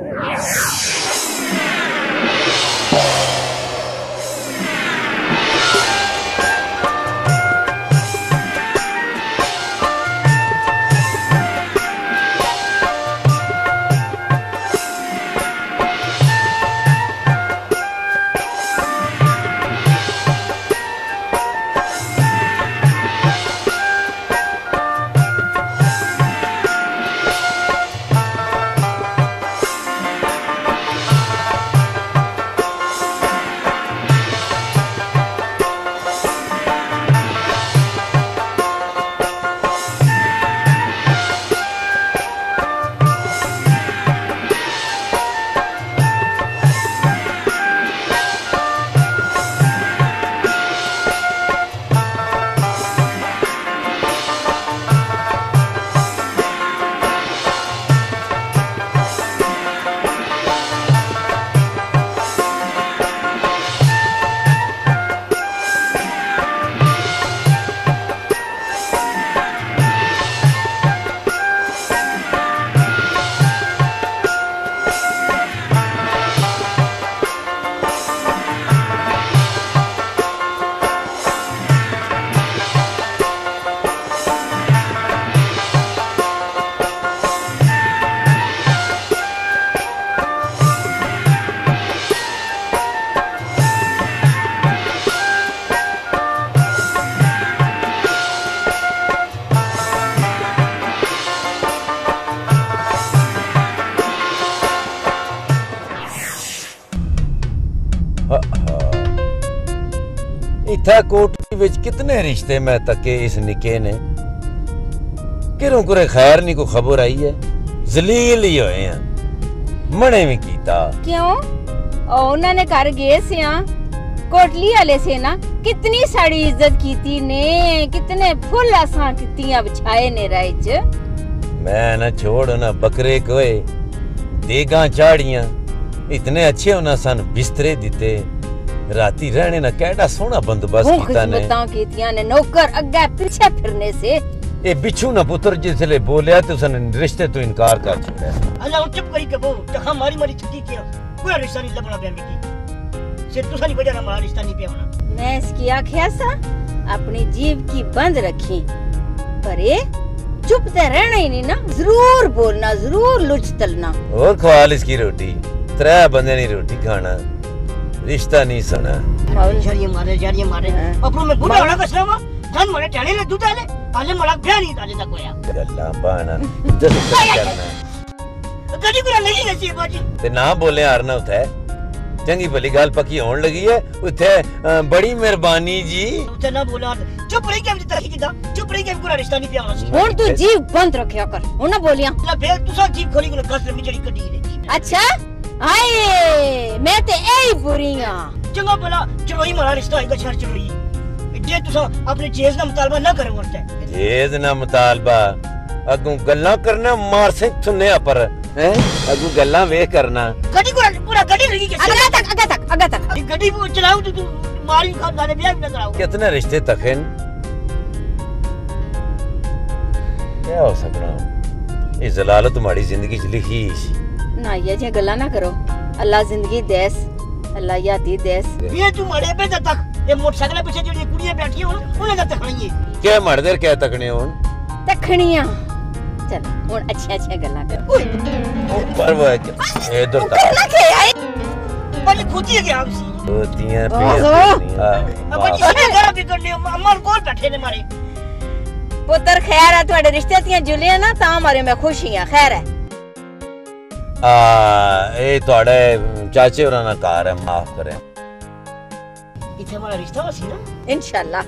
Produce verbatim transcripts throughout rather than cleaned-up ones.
इत्थे कोठी विच कितने रिश्ते मैं तके इस निके ने किरों कुरे खैर नहीं को खबर आई है जलील ही होए हैं मने भी कीता क्यों उन्होंने घर गए से कोटली वाले से ना कितनी साड़ी इज्जत कीती ने कितने फुल आसा कितियां बिछाए ने राय च मैं ना छोड़ ना बकरे कोए देगा चाड़ियां इतने अच्छे होना सन बिस्तरे दिते राती रहने ना केड़ा सोना बंदोबस्त कीता ने बताओ कीतियां ने नौकर अगे पीछे फिरने से ए बिच्छू ना पुत्र जिसले बोलिया तो उसने रिश्ते तो इनकार कर छोड़ा अल्लाह चुप करी के वो तो हमारी मरी छुट्टी किया कोई रिश्ता नहीं लबना पे मिकी से तुसा नहीं वजह ना हमारा रिश्ता नहीं पे होना मैं इसकी आख्या सा अपनी जीभ की बंद रखी पर ये चुप ते रहना ही नहीं ना जरूर बोलना जरूर लुच तलना और ख्वाल इसकी रोटी त्रै बंदे नहीं रोटी खाना रिश्ता नहीं सुना जरिए मारे जरिए मारे अपनो में बुढ़ा होना कसना वा धन मारे टाणे ले दूध आले आले मला ब्याह नहीं आले तक होया गल्ला बाना जद करना गड़ी बुरा नहीं नसीब बाजी ते ना बोले हारना उठे चंगी भली गाल पक्की होने लगी है उठे बड़ी मेहरबानी जी उठे ना बोला चुप रही के तरह की दा चुप रही के पूरा रिश्ता नहीं पिया होना हुन तू जीव बंद रखया कर हुन ना बोलिया ला बे तू सा जीव खोली को गस में जड़ी कटी ने अच्छा हाय मैं ते एही बुरी हां चंगा भला चलोई मारा रिश्ता है शहर चलोई जे तुसा अपने जेज ना मुतालबा ना करे वरते जेज ना मुतालबा अगू गल्ला करना मार से सुनने पर हैं अगू गल्ला वे करना गड्डी को पूरा गड्डी लगी के आगे तक आगे तक आगे तक गड्डी को चलाऊं तो तू मारी खा दाने ब्याह भी ना कराऊं कितने रिश्ते तक हैं क्या हो सकना ये जलालत तुम्हारी जिंदगी च लिखी ना ये जे गल्ला ना करो अल्लाह जिंदगी देस अल्लाह यादी देस ये तू मरे पे तक ये मोटरसाइकिल पीछे जो कुड़ियां बैठी हो उन्हें ना तकनी है क्या मर्दर क्या तकने हो तखनियां चल हुन अच्छे अच्छे गल्ला कर ओए पर वो इधर तक ना के आई बड़ी खुदी है क्या होतियां पे अब ये घर भी करने अम्मा कोल बैठे ने मारे पुत्र खैर है तुम्हारे रिश्ते तियां जुलियां ना ता मारे मैं खुश ही हां खैर है आ ए तोड़े चाचे होरा ना कार है माफ करें इथे हमारा रिश्ता वसी ना इंशाल्लाह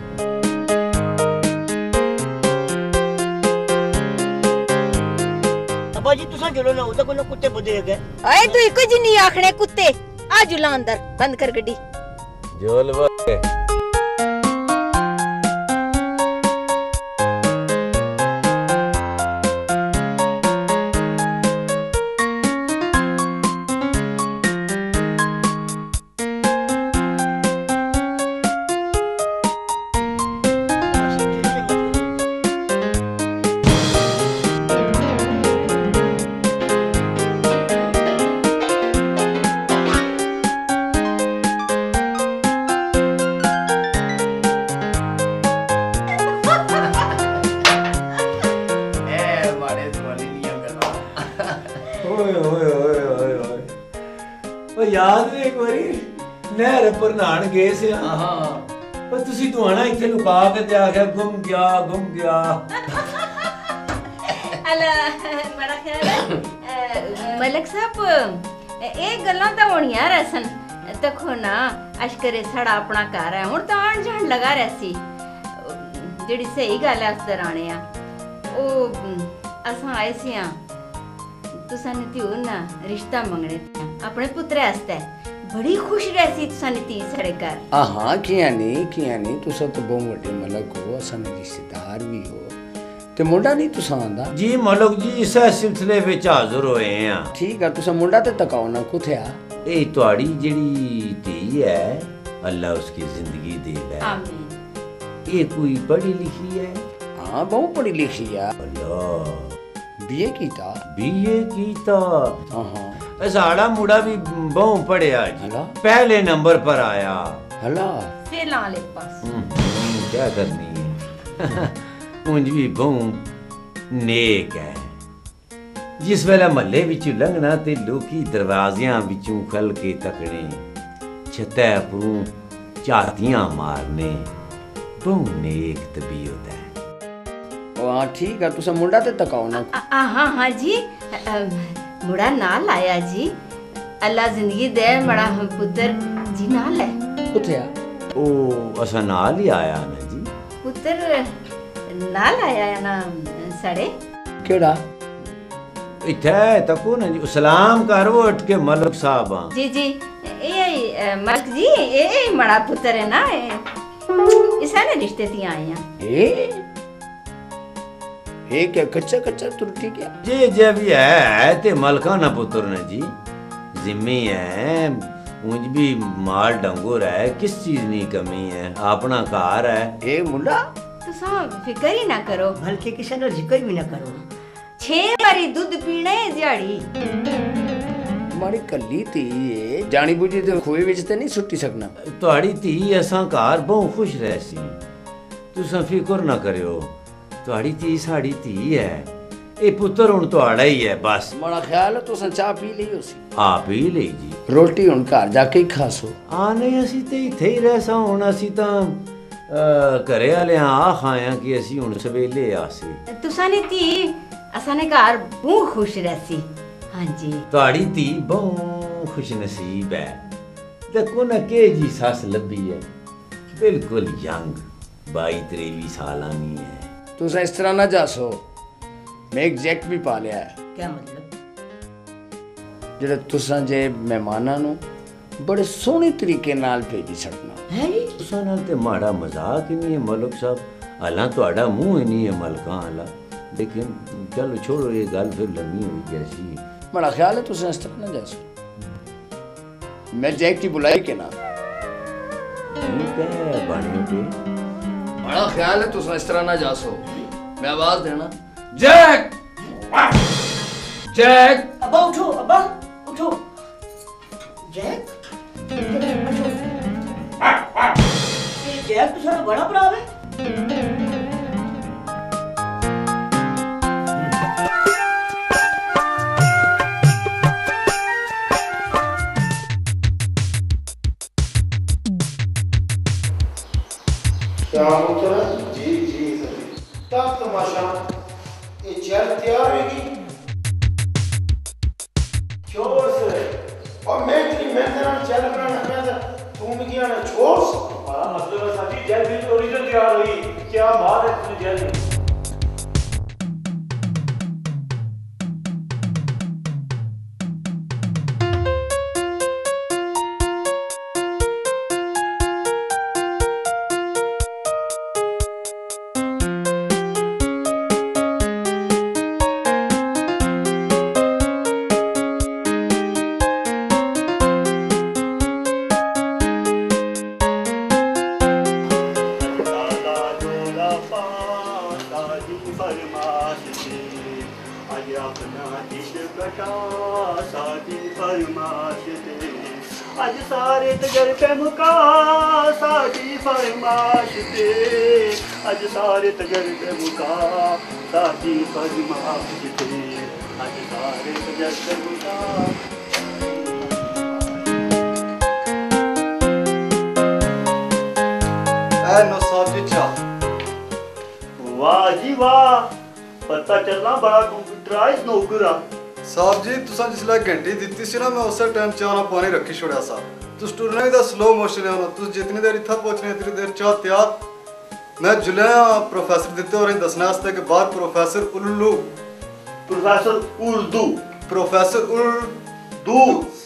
अब्बा जी तुसा जलो ना होता कोई कुत्ते बुदे गए आए तू इको जिन्नी आखने कुत्ते आ जुला अंदर बंद कर गड्डी जोल वो ਓਏ ਓਏ ਓਏ ਓਏ ਓਏ ਉਹ ਯਾਦ ਨਹੀਂ ਇੱਕ ਵਾਰੀ ਨਹਿਰ ਪਰ ਨਹਾਣ ਗਏ ਸੀ ਹਾਂ ਪਰ ਤੁਸੀਂ ਦੁਆਣਾ ਇੱਥੇ ਲੁਕਾ ਕੇ ਤੇ ਆ ਗਿਆ ਗੁੰਮ ਗਿਆ ਗੁੰਮ ਗਿਆ ਅਲਾ ਬੜਾ ਖਿਆਲ ਮਲਕ ਸਾਹਿਬ ਇਹ ਗੱਲਾਂ ਤਾਂ ਹੋਣੀਆਂ ਰਸਨ ਦੇਖੋ ਨਾ ਅਸ਼ਕਰੇ ਸਾਡਾ ਆਪਣਾ ਘਰ ਹੈ ਹੁਣ ਤਾਂ ਆਣ ਜਾਣ ਲਗਾ ਰਿਹਾ ਸੀ ਜਿਹੜੀ ਸਹੀ ਗੱਲ ਹੈ ਉਸ ਦਰਾਣੇ ਆ ਉਹ ਅਸਾਂ ਆਏ ਸੀ ਆ ਤੁਸਾਂ ਨੇ ਧੀਓ ਨਾ ਰਿਸ਼ਤਾ ਮੰਗਣੇ ਆਪਣੇ ਪੁੱਤਰ ਵਾਸਤੇ ਬੜੀ ਖੁਸ਼ ਰਹਿ ਸੀ ਤੁਸਾਂ ਨੇ ਧੀ ਸਾਡੇ ਘਰ ਹਾਂ ਹਾਂ ਕਿਆ ਨਹੀਂ ਕਿਆ ਨਹੀਂ ਤੁਸਾਂ ਤਾਂ ਬਹੁਤ ਵੱਡੇ ਮਲਕ ਹੋ ਅਸਾਂ ਦੇ ਰਿਸ਼ਤੇਦਾਰ ਵੀ ਹੋ ਤੇ ਮੁੰਡਾ ਨਹੀਂ ਤੁਸਾਂ ਆਂਦਾ ਜੀ ਮਲਕ ਜੀ ਇਸ ਸਿਲਸਿਲੇ ਵਿੱਚ ਹਾਜ਼ਰ ਹੋਏ ਆ ਠੀਕ ਆ ਤੁਸਾਂ ਮੁੰਡਾ ਤੇ ਤਕਾਓ ਨਾ ਕੁਥਿਆ ਇਹ ਤੁਹਾਡੀ ਜਿਹੜੀ ਧੀ ਹੈ ਅੱਲਾ ਉਸकी ਜ਼ਿੰਦਗੀ ਦੇ ਲੈ ਆਮੀਨ ਇਹ ਕੋਈ ਪੜ੍ਹੀ ਲਿਖੀ ਹੈ ਹਾਂ ਬਹੁਤ ਪੜ੍ਹੀ ਲਿਖੀ ਆ ਅੱਲਾ ਬੀਏ ਕੀਤਾ ਬੀਏ ਕੀਤਾ ਹਾਂ ਹਾਂ ਸਾਡਾ ਮੁੰਡਾ ਵੀ ਬਹੁਤ ਪੜਿਆ ਜੀ ਹਲਾ ਪਹਿਲੇ ਨੰਬਰ पर आया हला फिर ला ले पास क्या करनी है ਉਂਝ ਵੀ ਬਹੁਤ ਨੇਕ ਹੈ ਜਿਸ ਵੇਲੇ ਮਹੱਲੇ ਵਿੱਚ ਲੰਘਣਾ ਤੇ ਲੋਕੀ ਦਰਵਾਜ਼ਿਆਂ ਵਿੱਚੋਂ ਖਲ ਕੇ ਤੱਕਣੇ ਛੱਤਾਂ ਪਰੋਂ ਝਾਤੀਆਂ ਮਾਰਨੇ ਬਹੁਤ ਨੇਕ ਤਬੀਅਤ ਹੈ हाँ ठीक है तुसा मुंडा ते तकाओ ना हाँ हाँ जी मुड़ा नाल आया जी अल्लाह जिंदगी दे बड़ा पुत्र जी नाल है कुथे आ ओ असा नाल ही आया ना जी पुत्र नाल आया है ना सड़े केड़ा इथे तको ना जी सलाम कर वो उठ के मलक साहब हां जी जी ए मलक जी ए बड़ा पुत्र है ना इसा ने रिश्ते ती आए हैं ए ਇਹ ਕਿ ਕੱਚਾ ਕੱਚਾ ਤੁਰਟੀ ਗਿਆ ਜੇ ਜੇ ਵੀ ਹੈ ਤੇ ਮਲਕਾ ਨਾ ਪੁੱਤਰ ਨੇ ਜੀ ਜ਼ਿੰਮੇ ਹੈ ਉਂਝ ਵੀ ਮਾਲ ਡੰਗੋਰ ਹੈ ਕਿਸ ਚੀਜ਼ ਨਹੀਂ ਕਮੀ ਹੈ ਆਪਣਾ ਘਰ ਹੈ ਇਹ ਮੁੰਡਾ ਤੁਸੀਂ ਫਿਕਰ ਹੀ ਨਾ ਕਰੋ ਹਲਕੇ ਕਿਸੇ ਨਾਲ ਜ਼ਿਕਰ ਵੀ ਨਾ ਕਰੋ ਛੇ ਵਾਰੀ ਦੁੱਧ ਪੀਣਾ ਹੈ ਦਿਹਾੜੀ ਮਾੜੀ ਕੱਲੀ ਧੀ ਏ ਜਾਣੀ ਬੁੱਝੀ ਤੇ ਖੋਏ ਵਿੱਚ ਤੇ ਨਹੀਂ ਸੁੱਟੀ ਸਕਣਾ ਤੁਹਾਡੀ ਧੀ ਅਸਾਂ ਘਰ ਬਹੁਤ ਖੁਸ਼ ਰਹਿ ਸੀ ਤੁਸੀਂ ਫਿਕਰ ਨਾ ਕਰਿਓ ਤੁਹਾਡੀ ਧੀ ਸਾਡੀ ਧੀ ਹੈ ਇਹ ਪੁੱਤਰ ਹੁਣ ਤੁਹਾਡਾ ਹੀ ਹੈ ਬਸ ਮਾੜਾ ਖਿਆਲ ਤੁਸੀਂ ਚਾਹ ਪੀ ਲਈ ਹੋਸੀ ਆਪ ਹੀ ਲਈ ਜੀ ਰੋਟੀ ਹੁਣ ਘਰ ਜਾ ਕੇ ਹੀ ਖਾਸੋ ਆ ਨਹੀਂ ਅਸੀਂ ਤੇ ਇੱਥੇ ਹੀ ਰਹਿ ਸਾਂ ਹੁਣ ਅਸੀਂ ਤਾਂ ਘਰੇ ਵਾਲਿਆਂ ਆ ਖਾਇਆ ਕਿ ਅਸੀਂ ਹੁਣ ਸਵੇਲੇ ਆਸੇ ਤੁਸਾਂ ਨੇ ਧੀ ਅਸਾਂ ਨੇ ਘਰ ਬਹੁਤ ਖੁਸ਼ ਰਹਿ ਸੀ ਹਾਂਜੀ ਤੁਹਾਡੀ ਧੀ ਬਹੁਤ ਖੁਸ਼ ਨਸੀਬ ਹੈ ਦੇਖੋ ਨਾ ਕਿ ਜੀ ਸੱਸ ਲੱਭੀ ਹੈ ਬਿਲਕੁਲ ਯੰਗ ਬਾਈ ਤੇਈ ਸਾਲਾਂ ਦੀ ਹੈ तुसा इस तरह ना जासो मैं एक जैक्ट भी पा लिया है क्या मतलब जेड़ा तुसा जे मेहमानां नु बड़े सोहने तरीके नाल भेजी सकना है जी तुसा नाल ते माड़ा मजाक ही नहीं है मलक साहब हालां ਤੁਹਾਡਾ ਮੂੰਹ ਹੀ नहीं है मलकां वाला लेकिन चलो छोड़ो ये गल फिर लम्बी हुई कैसी बड़ा ख्याल है तुसा इस तरह ना जासो मैं जैक्ट की बुलाई के ना ठीक है बाणी पे बड़ा ख्याल है तुसा इस तरह ना जासो मैं आवाज देना जैक जैक अब्बा उठो अब्बा उठो जैक उठो ये जैक तो सारा बड़ा बड़ा है क्या मुतरा जी जी तब तमाशा ये चल तैयार होगी छोड़ से और मैं तेरी मैं तेरा चल बनाना मैं तू भी किया ना छोड़ हमारा मतलब है साथी जेल बिल्कुल ओरिजिनल तैयार हुई क्या बात है तुझे जेल में आज सारे तजर्बे मुका साडी फरमाश ते आज सारे तजर्बे मुका साडी फरमाश ते आज सारे सजग बुता ए नो साहब जी चा वाह जी वाह पता चलना बड़ा कंप्यूटराइज नौकर आ साहब जी तुसा जिसले घंटी दित्ती सी ना मैं उस टाइम चाह ना पानी रखी छोड़ा सा तुस टुरना दा स्लो मोशन है तुस जितनी देर इत्था पहुंचने इतनी देर चाह तैयार मैं जुलिया प्रोफेसर दित्ते और दसने वास्ते के बाद प्रोफेसर उल्लू प्रोफेसर उर्दू प्रोफेसर उर्दू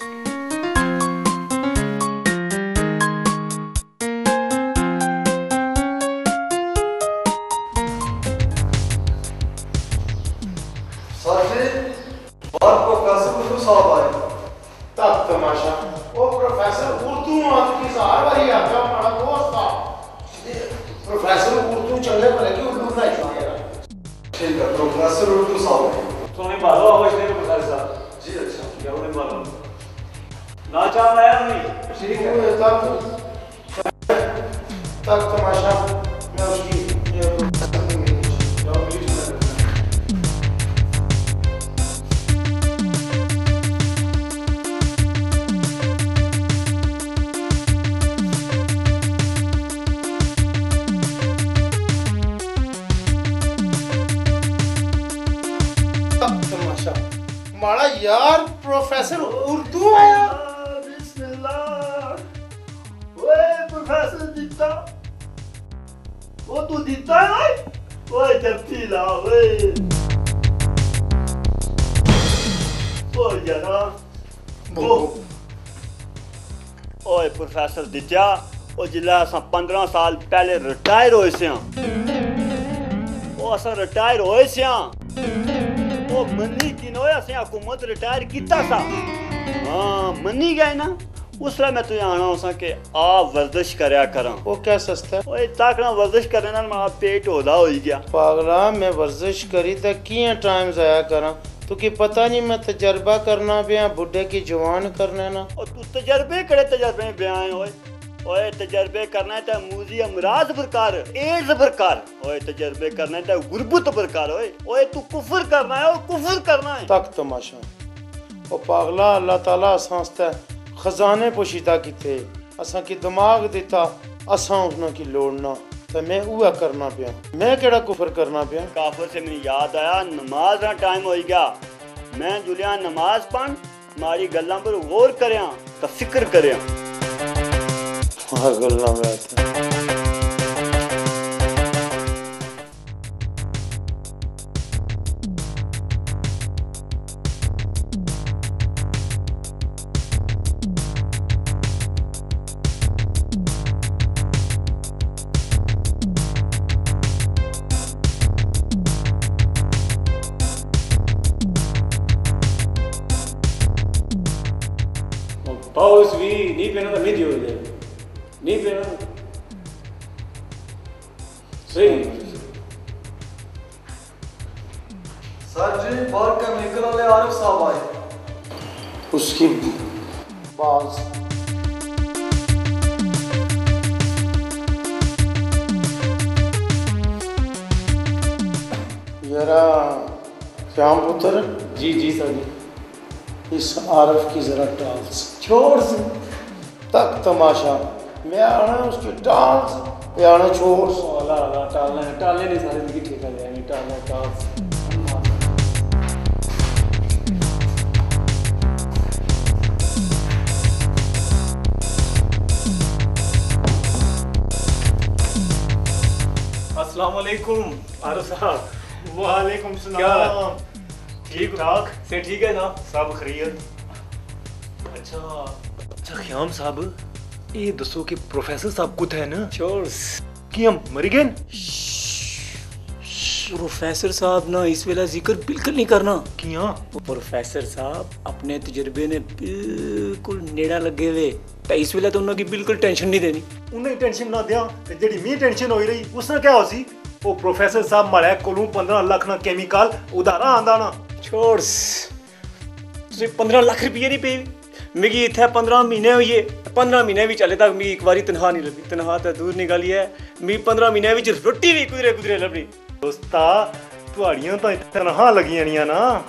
साहब आए तब तमाशा वो प्रोफेसर उर्दू आपकी सार वाली आका हमारा दोस्त था प्रोफेसर उर्दू चलने पर लगी उर्दू का इशारा ठीक है प्रोफेसर उर्दू साहब तो ने बालो आवाज नहीं प्रोफेसर साहब जी अच्छा क्या उन्हें बालो ना चाह आया नहीं ठीक है तब तब तमाशा मैं उसकी ये प्रोफेसर को मिली जाओ प्लीज माड़ा यार प्रोफेसर उर्दू आया बिस्मिल्लाह ओए प्रोफेसर दिता वो तू दिता है ओए जप्ती ला ओए ओ जरा वो ओए प्रोफेसर दिता ओ जिला असा पंद्रह साल पहले रिटायर होए से ओ असा रिटायर होए से ओ मनी की नो असें हुकूमत रिटायर कीता सा हां मनी गए ना उसला मैं तुझे आना होसा के आ वर्जिश करया करा वो क्या सस्ता ओए ताकना वर्जिश करने नाल मेरा पेट होदा होई गया पागला मैं वर्जिश करी तो किया टाइम जाया करा तो कि पता नहीं मैं तजर्बा करना पिया बुढ़े की जवान करने ना और तू तजर्बे करे तजर्बे बयान ओए ओए तजर्बे करना है तो मूजी अमराज प्रकार एड्स प्रकार ओए तजर्बे करना है तो गुरबत प्रकार ओए ओए तू कुफर करना है ओ कुफर करना है तक तमाशा ओ पागला अल्लाह ताला असांस्ते खजाने पोशीदा कीते असां की दिमाग दिता असां उन्हां की लोड़ना तो मैं उआ करना पिया मैं केड़ा कुफर करना पिया काफर से मेरी याद आया नमाज का टाइम हो गया मैं जुलिया नमाज पढ़ मारी गल्लां पर गौर करया तो फिक्र करया हाँ गल्लां बात पाउस भी नहीं पहना तो नहीं हो जाए नहीं पहना सही सर जी बाहर केमिकल वाले आरिफ साहब आए उसकी बाज यारा श्याम पुत्र जी जी सर जी इस आरफ की जरा टाल्स छोड़ से तक तमाशा मैं आना उसकी टाल्स ये आना छोड़ अला अला टालना है टालने नहीं सारी जिंदगी ठीक है जाएंगे टालना टाल अस्सलाम वालेकुम आरफ साहब वालेकुम क्या सलाम ठीक ठाक से ठीक है ना सब खैरियत अच्छा अच्छा ख्याम साहब ये दसो कि प्रोफेसर साहब कुछ है ना छोड़ कि हम मर गए प्रोफेसर साहब ना इस वेला जिक्र बिल्कुल नहीं करना किया प्रोफेसर साहब अपने तजुर्बे ने बिल्कुल नेड़ा लगे हुए तो इस वेला तो उन्होंने बिल्कुल टेंशन नहीं देनी उन्हें टेंशन ना दिया ते जेडी मी टेंशन होई रही उसने क्या होसी वो प्रोफेसर साहब मारे कोलों पंद्रह लाख ना केमिकल उधारा आंदा ना छोड़ तुझे पंद्रह लाख रुपये नहीं पे मिगी इतने पंद्रह महीने हुई पंद्रह महीने भी चले तक मिगी एक बारी तनखा नहीं लगी तनखा तो दूर निकाली है मिगी पंद्रह महीने भी रोटी भी कुदरे कुदरे लभनी दोस्ता तुहाड़ियां तो तनखा लगियां ना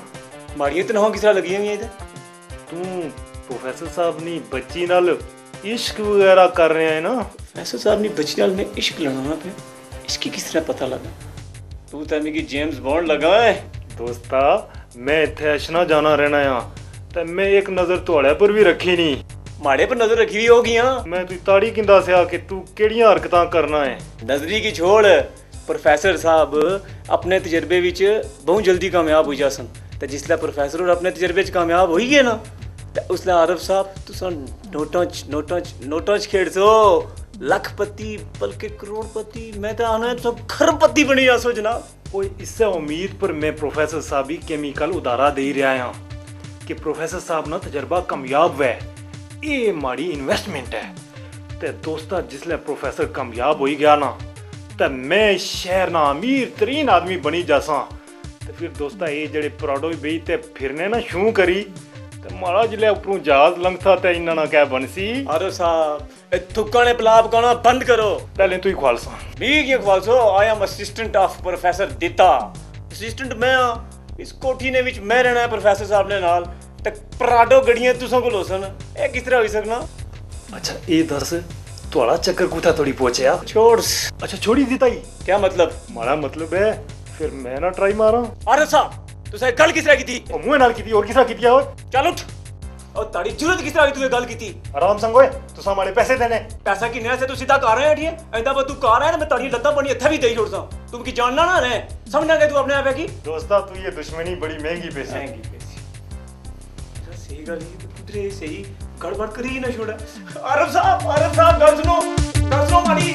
ਮਾੜੀਆਂ ਤਨਖਾਹਾਂ ਕਿਸ ਤਰ੍ਹਾਂ ਲੱਗੀਆਂ ਹੋਈਆਂ ਇਹਦੇ? ਤੂੰ ਪ੍ਰੋਫੈਸਰ ਸਾਹਿਬ ਨੀ ਬੱਚੀ ਨਾਲ ਇਸ਼ਕ ਵਗੈਰਾ ਕਰ ਰਿਹਾ ਹੈ ਨਾ? ਪ੍ਰੋਫੈਸਰ ਸਾਹਿਬ ਨੇ ਬੱਚੀ ਨਾਲ ਮੈਂ ਇਸ਼ਕ ਲੜਾਉਣਾ ਪਿਆ। ਇਸ਼ਕ ਕਿਸ ਤਰ੍ਹਾਂ ਪਤਾ ਲੱਗਾ? ਤੂੰ ਤਾਂ ਮੇਰੀ ਜੇਮਸ ਬੌਂਡ ਲਗਾ ਹੈ। ਦੋਸਤਾ ਮੈਂ ਇੱਥੇ ਅਸ਼ਨਾ ਜਾਣਾ ਰਹਿਣਾ ਆ ਤੇ ਮੈਂ ਇੱਕ ਨਜ਼ਰ ਤੁਹਾਡੇ ਪਰ ਵੀ ਰੱਖੀ ਨਹੀਂ। ਮਾੜੇ ਪਰ ਨਜ਼ਰ ਰੱਖੀ ਵੀ ਹੋਗੀਆਂ। ਮੈਂ ਤੂੰ ਤਾੜੀ ਕਿੰਦਾ ਸਿਆ ਕਿ ਤੂੰ ਕਿਹੜੀਆਂ ਹਰਕਤਾਂ ਕਰਨਾ ਹੈ। ਨਜ਼ਰੀ ਕੀ ਛੋੜ, ਪ੍ਰੋਫੈਸਰ ਸਾਹਿਬ ਆਪਣੇ ਤਜਰਬੇ ਵਿੱਚ ਬਹੁਤ ਜਲਦੀ ਕਾਮਯਾਬ ਹੋ ਜਾ ਸਨ ਤੇ ਜਿਸਲੇ ਪ੍ਰੋਫੈਸਰ ਹੋਰ ਆਪਣੇ ਤਜਰਬੇ 'ਚ ਕਾਮਯਾਬ ਹੋਈ ਗਏ ਨਾ ਤੇ ਉਸਲੇ ਆਰਫ ਸਾਹਿਬ ਤੁਸੀਂ ਨੋਟਾਂ 'ਚ ਨੋਟਾਂ 'ਚ ਨੋਟਾਂ 'ਚ ਖੇਡ ਸੋ ਲੱਖਪਤੀ ਬਲਕਿ ਕਰੋੜਪਤੀ ਮੈਂ ਤਾਂ ਆਣਾ तो खरबपति बनी जासो जनाब। कोई इससे उम्मीद पर मैं प्रोफेसर साहब ही केमिकल उदारा दे रहा हाँ कि प्रोफेसर साहब ना तजर्बा कामयाब है, ये माड़ी इन्वेस्टमेंट है। ते दोस्ता जिसले प्रोफेसर कामयाब हो ही गया ना तो मैं शहर ना अमीर तरीन आदमी बनी जासा। तो फिर दोस्ता ये जड़े पराडो बही ते फिरने ना शू करी ਤੇ ਮਾੜਾ ਜਿਹਾ ਉੱਪਰੋਂ ਜਹਾਜ਼ ਲੰਘਤਾ ਤੇ ਇਹਨਾਂ ਨਾਲ ਕਹਿ ਬਣਸੀ ਆਰੋ ਸਾਹਿਬ ਇਹ ਥੁੱਕਾਂ ਨੇ ਪਲਾਪ ਕਰਨਾ ਬੰਦ ਕਰੋ। ਪਹਿਲੇ ਤੂੰ ਹੀ ਖਵਾਲਸਾ ਵੀ ਕੀ ਖਵਾਲਸੋ? I am assistant of professor ਦਿੱਤਾ। ਅਸਿਸਟੈਂਟ ਮੈਂ ਆ ਇਸ ਕੋਠੀ ਨੇ ਵਿੱਚ ਮੈਂ ਰਹਿਣਾ ਹੈ ਪ੍ਰੋਫੈਸਰ ਸਾਹਿਬ ਨੇ ਨਾਲ ਤੇ ਪਰਾਡੋ ਗੱਡੀਆਂ ਤੁਸਾਂ ਕੋਲ ਹੋਸਨ ਇਹ ਕਿਸ ਤਰ੍ਹਾਂ ਹੋਈ ਸਕਣਾ? ਅੱਛਾ ਇਹ ਦੱਸ ਤੁਹਾਡਾ ਚੱਕਰ ਕੁੱਥਾ ਥੋੜੀ ਪਹੁੰਚਿਆ? ਛੋੜ। ਅੱਛਾ ਛੋੜੀ ਦਿੱਤਾ ਹੀ ਕੀ ਮਤਲਬ? ਮਾੜਾ ਮਤਲਬ ਹੈ ਫਿਰ ਮੈਂ ਨਾ ਟਰਾਈ ਮਾਰਾਂ। ਆਰੋ ਸਾਹਿਬ ਤੁਸੀਂ ਗੱਲ ਕਿਸ ਤਰ੍ਹਾਂ ਕੀਤੀ? ਉਹ ਮੂੰਹ ਨਾਲ ਕੀਤੀ ਹੋਰ ਕਿਸ ਤਰ੍ਹਾਂ ਕੀਤੀ ਓਏ? ਚੱਲ ਉੱਠ। ਉਹ ਤਾੜੀ ਜ਼ਰੂਰਤ ਕਿਸ ਤਰ੍ਹਾਂ ਤੂੰ ਗੱਲ ਕੀਤੀ? ਆਰਾਮ ਸੰਗ ਓਏ ਤੁਸੀਂ ਮਾੜੇ ਪੈਸੇ ਦੇਣੇ। ਪੈਸਾ ਕਿੰਨੇ ਸੇ ਤੂੰ ਸਿੱਧਾ ਕਰ ਰਿਹਾ ਠੀਕ ਹੈ ਐਂਦਾ ਬਸ ਤੂੰ ਕਰ ਰਿਹਾ ਮੈਂ ਤਾੜੀ ਲੱਤਾਂ ਬਣੀ ਇੱਥੇ ਵੀ ਦੇਈ ਛੋੜਦਾ ਤੂੰ ਕੀ ਜਾਣਨਾ ਨਾ ਰੇ ਸਮਝਣਾ ਕਿ ਤੂੰ ਆਪਣੇ ਆਪ ਹੈ ਕੀ? ਦੋਸਤਾ ਤੂੰ ਇਹ ਦੁਸ਼ਮਣੀ ਬੜੀ ਮਹਿੰਗੀ ਪੈਸੀ ਮਹਿੰਗੀ ਪੈਸੀ ਸਹੀ ਗੱਲ ਹੈ ਪੁੱਤਰੇ ਸਹੀ ਗੜਬੜ ਕਰੀ ਨਾ ਛੋੜਾ। ਆਰਫ ਸਾਹਿਬ ਆਰਫ ਸਾਹਿਬ ਗੱਲ ਸੁਣੋ ਗੱਲ ਸੁਣੋ ਮਾੜੀ।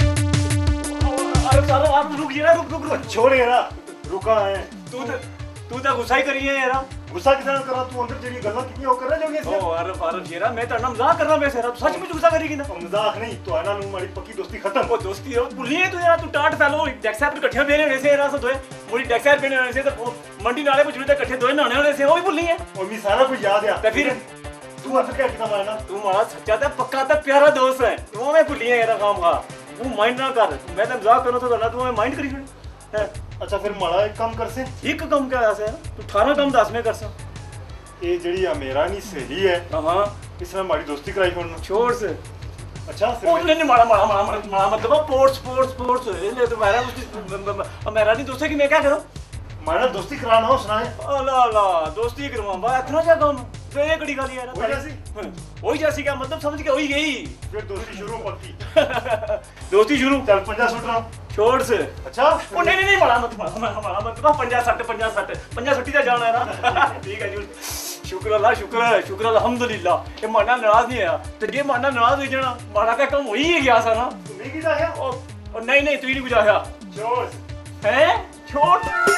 ਆਰਫ ਸਾਹਿਬ ਆਪ ਰੁਕ ਜਰਾ ਰੁਕ ਰੁਕ ਰੁਕ छोड़ यार रुका है ਤੂੰ ਤਾਂ ਤੂੰ ਤਾਂ ਗੁੱਸਾ ਹੀ ਕਰੀ ਹੈ ਯਾਰ। गुस्सा किस तरह करा तू अंदर ਜਿਹੜੀ ਗੱਲਾਂ ਕਿੰਨੀਆਂ ਉਹ ਕਰ ਰਿਹਾ ਜੋਗੇ ਓ ਆਰਫ ਆਰਫ ਜਰਾ ਮੈਂ ਤਾਂ ਮਜ਼ਾਕ ਕਰਨਾ ਮੈਂ ਸਿਰ ਸੱਚ ਵਿੱਚ ਗੁੱਸਾ ਕਰੀ ਕਿੰਦਾ? ਮਜ਼ਾਕ ਨਹੀਂ ਤੂੰ ਇਹਨਾਂ ਨੂੰ ਮਾੜੀ ਪੱਕੀ ਦੋਸਤੀ ਖਤਮ। ਉਹ ਦੋਸਤੀ ਉਹ ਭੁੱਲੀ ਹੈ ਤੂੰ ਯਾਰ ਤੂੰ ਟਾਟ ਫੈਲੋ ਡੈਕਸਾਈਡ ਇਕੱਠੇ ਬੇਨੇ ਹੋਣੇ ਸੀ ਯਾਰ ਦੋਏ ਮੋੜੀ ਡੈਕਸਾਈਡ ਬੇਨੇ ਹੋਣੇ ਸੀ ਤੇ ਮੰਡੀ ਨਾਲੇ ਪੁੱਛਣੇ ਤੇ ਇਕੱਠੇ ਦੋਏ ਨਹਾਣੇ ਹੋਣੇ ਸੀ ਉਹ ਵੀ ਭੁੱਲੀ ਹੈ। ਉਹ ਵੀ ਸਾਰਾ ਕੁਝ ਯਾਦ ਆ ਤੇ ਫਿਰ ਤੂੰ ਅੱਜ ਕਿਆ ਕੀਤਾ ਮਾਰਨਾ? ਤੂੰ ਮਾਰਾ ਸੱਚਾ ਤੇ ਪੱਕਾ ਤੇ ਪਿਆਰਾ ਦੋਸਤ ਹੈ ਤੂੰ ਮੈਂ ਭੁੱਲੀ ਹੈ ਯਾਰ ਕੰਮ ਖਾ ਤੂੰ ਮਾਈਂਡ ਨਾ ਕਰ ਮੈਂ ਤਾਂ ਮਜ਼ਾਕ ਕਰਨਾ ਤਾਂ ਤੂੰ ਮੈਂ ਮਾਈਂਡ ਕਰੀ ਛੋੜ। ਅੱਛਾ ਫਿਰ ਮਾੜਾ ਇੱਕ ਕੰਮ ਕਰ ਸੇ। ਇੱਕ ਕੰਮ ਕਿਆ ਦੱਸ ਤੂੰ ਅਠਾਰਾਂ ਕੰਮ ਦੱਸ ਮੈਂ ਕਰ ਸਾ। ਇਹ ਜਿਹੜੀ ਆ ਮੇਰਾ ਨਹੀਂ ਸਹੇਲੀ ਹੈ ਹਾਂ ਇਸ ਨਾਲ ਮਾੜੀ ਦੋਸਤੀ ਕਰਾਈ ਹੁਣ ਛੋੜ ਸੇ। ਅੱਛਾ ਉਹ ਨਹੀਂ ਮਾੜਾ ਮਾੜਾ ਮਾੜਾ ਮਾੜਾ ਮਤਲਬ ਸਪੋਰਟਸ ਸਪੋਰਟਸ ਸਪੋਰਟਸ ਇਹ तो मेरा उसकी मेरा नहीं दोस्त है कि मैं क्या करूं? मारा दोस्ती कराना हो सुना है? अल्लाह अल्लाह दोस्ती करवाऊंगा इतना क्या काम तो ये कड़ी गाली यार वही जैसी वही जैसी क्या मतलब समझ के वही गई फिर दोस्ती शुरू पक्की दोस्ती शुरू चल पंजा सुट रहा छोड़ से। अच्छा ओ नहीं नहीं नहीं मारा मत मारा मारा मत पंजा सट पंजा सट पंजा सट्टी दा जाना है ना ठीक है जी शुक्र अल्लाह शुक्र है शुक्र अल्हम्दुलिल्लाह ये माना नाराज नहीं है तो ये माना नाराज हो जाना मारा का काम वही गया सा ना तुम्हें की जाया ओ नहीं नहीं तू ही नहीं बुझाया छोड़ हैं छोड़।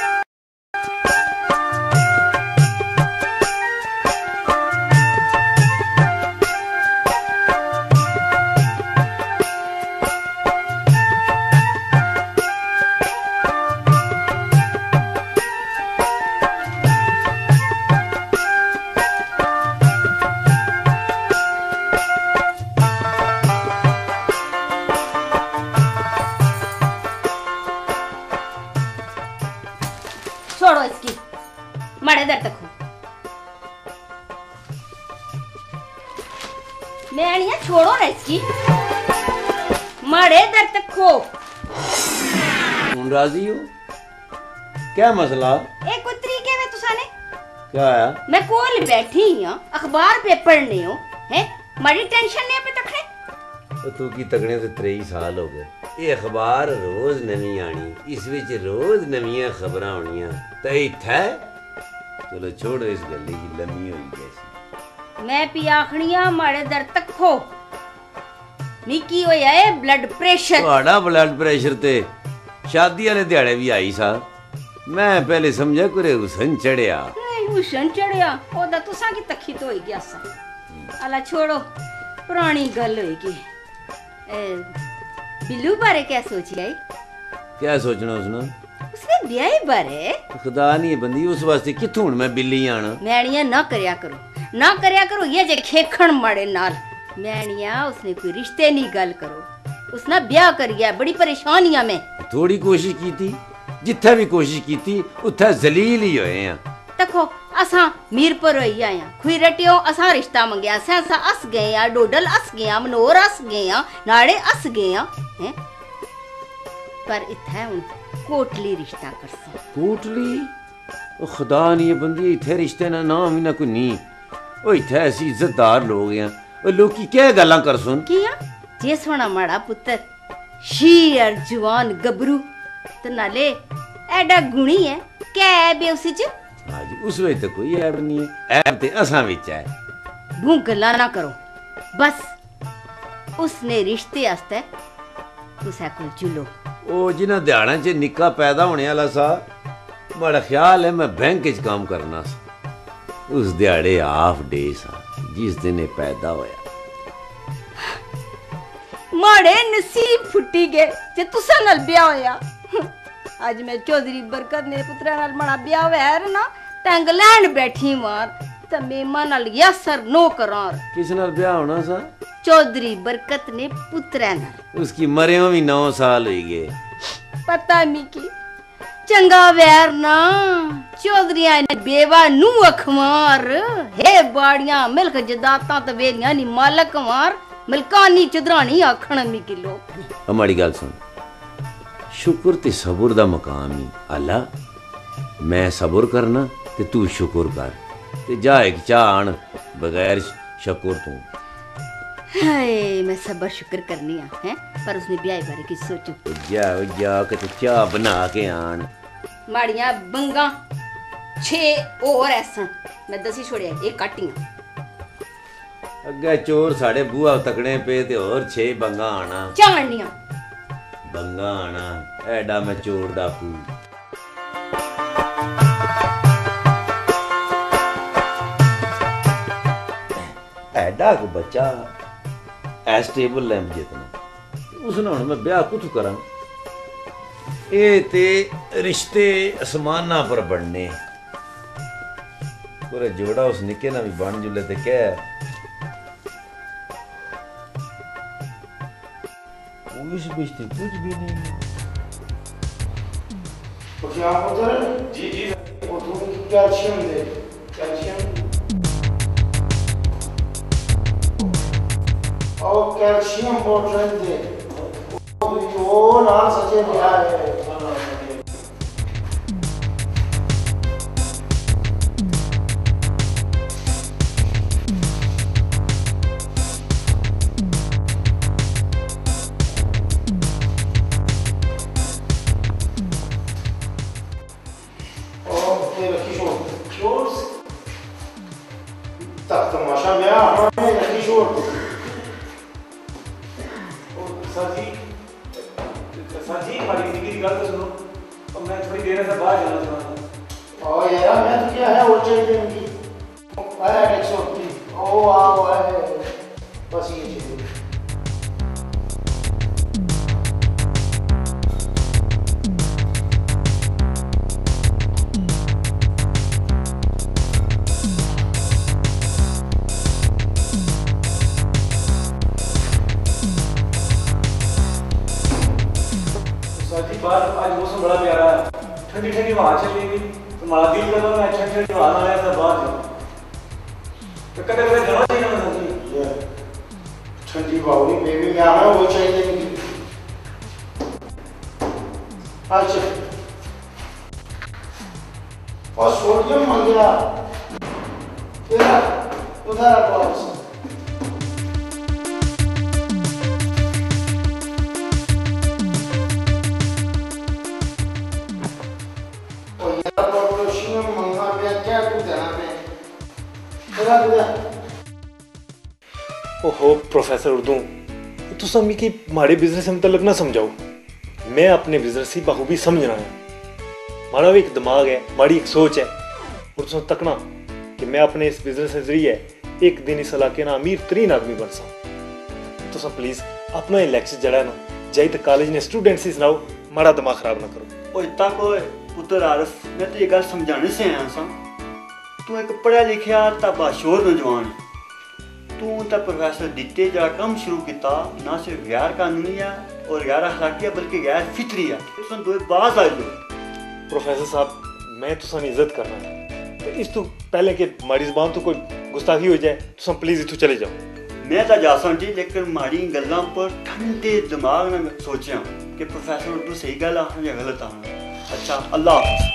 छोड़ो इसकी मड़े दर तक हो मैं नहीं छोड़ो ना इसकी मड़े दर तक हो। तुम राजी हो? क्या मसला? एक कोई तरीके में तुसाने क्या आया? मैं कोल बैठी हां अखबार पे पढ़ने हो हैं मड़ी टेंशन नहीं पे तकने तो तू की तकने से त्रेई साल हो गए ये अखबार रोज नवी आनी इस विच रोज नवियां खबरां होनियां ते इत्थे चलो छोड़ो इस गल्ली की लम्मी होई जैसी मैं पी आखनिया माड़े दर तक हो निकी होया है ब्लड प्रेशर ਤੁਹਾਡਾ ब्लड प्रेशर ते शादी वाले दिहाड़े भी आई सा मैं पहले समझा कुरे हुसन चढ़िया नहीं हुसन चढ़िया ओदा तुसा की तखी तो होई गया सा अला छोड़ो पुरानी गल होएगी बिल्लू बारे क्या सोची आई? क्या सोचना उसने? उसने ब्याह बारे खुदा नहीं बंदी उस वास्ते किथों हुण मैं बिल्ली आना मैनिया ना करया करो ना करया करो ये जे खेखण माड़े नाल मैनिया उसने कोई रिश्ते नहीं गल करो उसने ब्याह कर गया बड़ी परेशानियां में थोड़ी कोशिश की थी जिथे भी कोशिश की थी उत्थे जलील ही होए हैं। देखो असा मीरपुर होई आया खुई रटियो असा रिश्ता मंगया से असा अस गए आ डोडल अस गए आ मनोर अस गए आ नाड़े अस गए आ हैं पर इत्थे हुन कोटली रिश्ता करसा कोटली ओ खुदा नहीं बंदी इत्थे रिश्ते ना नाम ही ना कोई नहीं ओ इत्थे ऐसी इज्जतदार लोग हैं ओ लोग की क्या गल्लां कर सुन किया जे सोना माड़ा पुत्र शीर जवान गबरू तो नाले एडा गुणी है क्या है बे उसी च हां जी उस वे तो कोई ऐब नहीं है ऐब ते असां विच है भू गल्ला ना करो बस उसने रिश्ते आस्ते तुसा कोल चुलो ओ जिन्हां दिहाड़ां च निक्का पैदा होने वाला सा बड़ा ख्याल है मैं बैंक च काम करना सा उस दिहाड़े हाफ डे सा जिस दिन पैदा होया माड़े नसीब फुटी गए जे तुसा नाल ब्याह होया आज मैं चौधरी बरकत ने पुत्रा नाल माड़ा ब्याह होया ना ते इंग्लैंड बैठी मार ते मेहमान नाल यासर नो करार किस नाल ब्याह होना सा चौधरी बरकत ने पुत्रा नाल उसकी मरे भी नौ साल हो गए पता मिकी चंगा वैर ना चौधरिया ने बेवा नू अखमार हे बाड़ियां मिल्क जदातां ते वेरियां नी मालक मार मलकानी चुदरानी आखण मिकी लोग हमारी गल सुन शुक्र ते सब्र दा मकाम ही अल्लाह मैं सब्र करना ते तू शुक्र कर ते जा एक चाह आन बगैर शकुर तू हाय मैं सब्र शुक्र करनी आ हैं पर उसने ब्याह बारे की सोचो जा जा के ते चाह बना के आन माड़ियां बंगा छे और ऐसा मैं दसी छोड़िया एक काटियां अगे चोर साढ़े बुआ तकने पे ते और छे बंगा आना चाणनियां बंगा आना एडा मैं चोर डाकू एडा को बच्चा एस टेबल लैंप जितना उसने हुन मैं ब्याह कुछ करा ए ते रिश्ते आसमाना पर बनने पूरे जोड़ा उस निके ना भी बन जुले ते क्या इस बीच तो कुछ भी नहीं है तो क्या पुत्र जी जी वो तो कैल्शियम दे कैल्शियम और कैल्शियम बोतल दे वो नाल सजे दिया है Tak, tamaşa me ahmad ne şor. Sir ji sir ji हमारी जिंदगी की गल तो सुनो और मैं थोड़ी देर से बाहर जाना चाहता हूँ और यार मैं तो क्या है और चाहिए इनकी अरे एक सौ तीस ओ आओ है बस ये चाहिए आज मौसम बड़ा प्यारा है ठंडी ठंडी हवा चलेगी तो हमारा दिल करता है ठंडी ठंडी हवा आ जाए तो बाहर जाओ तो कदे कदे जाना चाहिए ना सर ठंडी बावली बेबी में आना वो चाहिए इनकी अच्छा और सोडियम मंगला तेरा उधर वापस ओहो प्रोफेसर उर्दू तो समी की मारे बिजनेस से मतलब ना समझाओ मैं अपने बिजनेस ही बखूबी समझना है हमारा भी एक दिमाग है हमारी एक सोच है और तो तकना कि मैं अपने इस बिजनेस के जरिए एक दिन इस इलाके ना अमीर तरीन आदमी बन सकूं तो सब प्लीज अपना इलेक्शन जड़ा ना जाई तो कॉलेज ने स्टूडेंट्स ही सुनाओ हमारा दिमाग खराब ना करो ओए तक ओए पुत्र आरफ मैं तो ये गल समझाने से आया सा तू एक पढ़ा लिखा ताबाशोर नौजवान है तू तो प्रोफेसर दिते जरा कम शुरू किया ना सिर्फ गैर कानूनी है और गैर अखलाकी बल्कि गैर फितरी है तुम दो बाज आ लो प्रोफेसर साहब मैं तुसा इज्जत करना है इस तो पहले कि हमारी ज़बान तो कोई गुस्ताखी हो जाए तो प्लीज़ इतों चले जाओ। मैं तो जा सी लेकिन माड़ी गल्लां पर ठंडे दिमाग ने सोचा कि प्रोफेसर उर्दू सही गल आखना या गलत आखना। अच्छा अल्लाह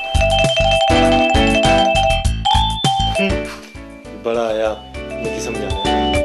हाफ़िज़। बड़ा आया मुझे समझाने।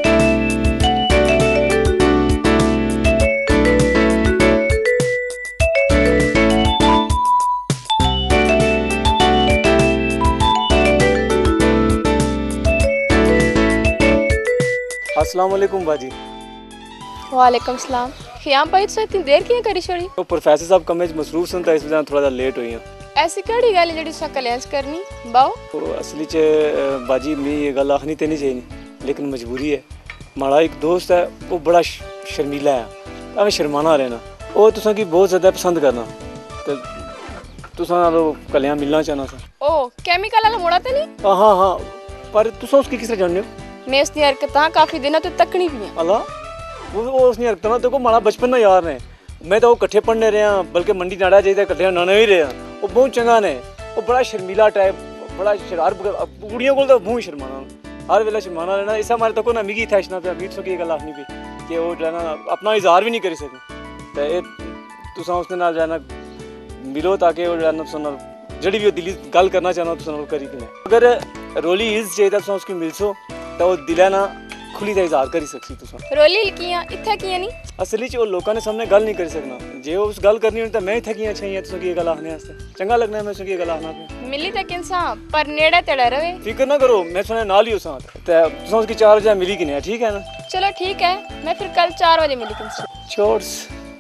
अस्सलाम वालेकुम बाजी। वालेकुम सलाम। ख़याम भाई तुसें इतनी देर कि'यां करी छोड़ी? तो प्रोफेसर साहब कम्मे च मसरूफ सन, इस वजह थोड़ा लेट हुई। ऐसी केह्ड़ी गल्ल जेह्ड़ी तुसें कलेंस करनी? बाओ। तो असली च बाजी मी ये गल आखनी ते नहीं चाहिए, लेकिन मजबूरी है। हमारा एक दोस्त है वो बड़ा शर्मीला है, हमें शर्माना रहना। वो तुसा की बहुत ज़्यादा पसंद करना ते तुसा नाल कलियां मिलना चाहना सा। ओ केमिकल वाला मुड़ा ते नहीं? हाँ हाँ हाँ, पर तुसा उसकी किस तरह जानने हो? मैं उसकी हरकतां काफ़ी दिनों तो तकनी भी हैं। अल्लाह वो वो उसकी हरकतां देखो माड़ा बचपन ना यार ने, मैं तो वो कट्ठे पढ़ने रहे हैं, बल्कि मंडी नाड़ा जाइए कट्ठे नाने भी रहे हैं। वो बहुत चंगा ने, वो बड़ा शर्मीला टाइप, बड़ा शरार कुड़ियों को तो बहुत शर्माना, हर वेला शर्माना रहना। इस हमारे तक ना मिगी इतना पे मीट सो की गल आखनी पे कि वो जाना अपना इजहार भी नहीं करी सके। तो ये तुसा उसके नाल जाना मिलो ताकि वो जाना सुना जड़ी भी दिली गल करना चाहना तुसा करी कि अगर रोली इज चाहिए तुसा उसकी मिलसो तो वो दिला ना खुली दा इजहार करी सकसी तुसा। रोली कियां इत्थे कियां नहीं? असली च वो लोकां ने सामने गल नहीं करी सकना। जे उस गल करनी होनी तो मैं इत्थे कियां चाहिए तुसा की गल आखने वास्ते चंगा लगना है मैं तुसा की गल आखना पे। मिली तक इंसान पर नेड़े तेड़े रहे। फिक्र ना करो, मैं सुने नाल ही हो साथ ते तुसा उसकी चार बजे मिली कि नहीं, ठीक है ना? चलो ठीक है, मैं फिर कल चार बजे मिली तुमसे। चोर्स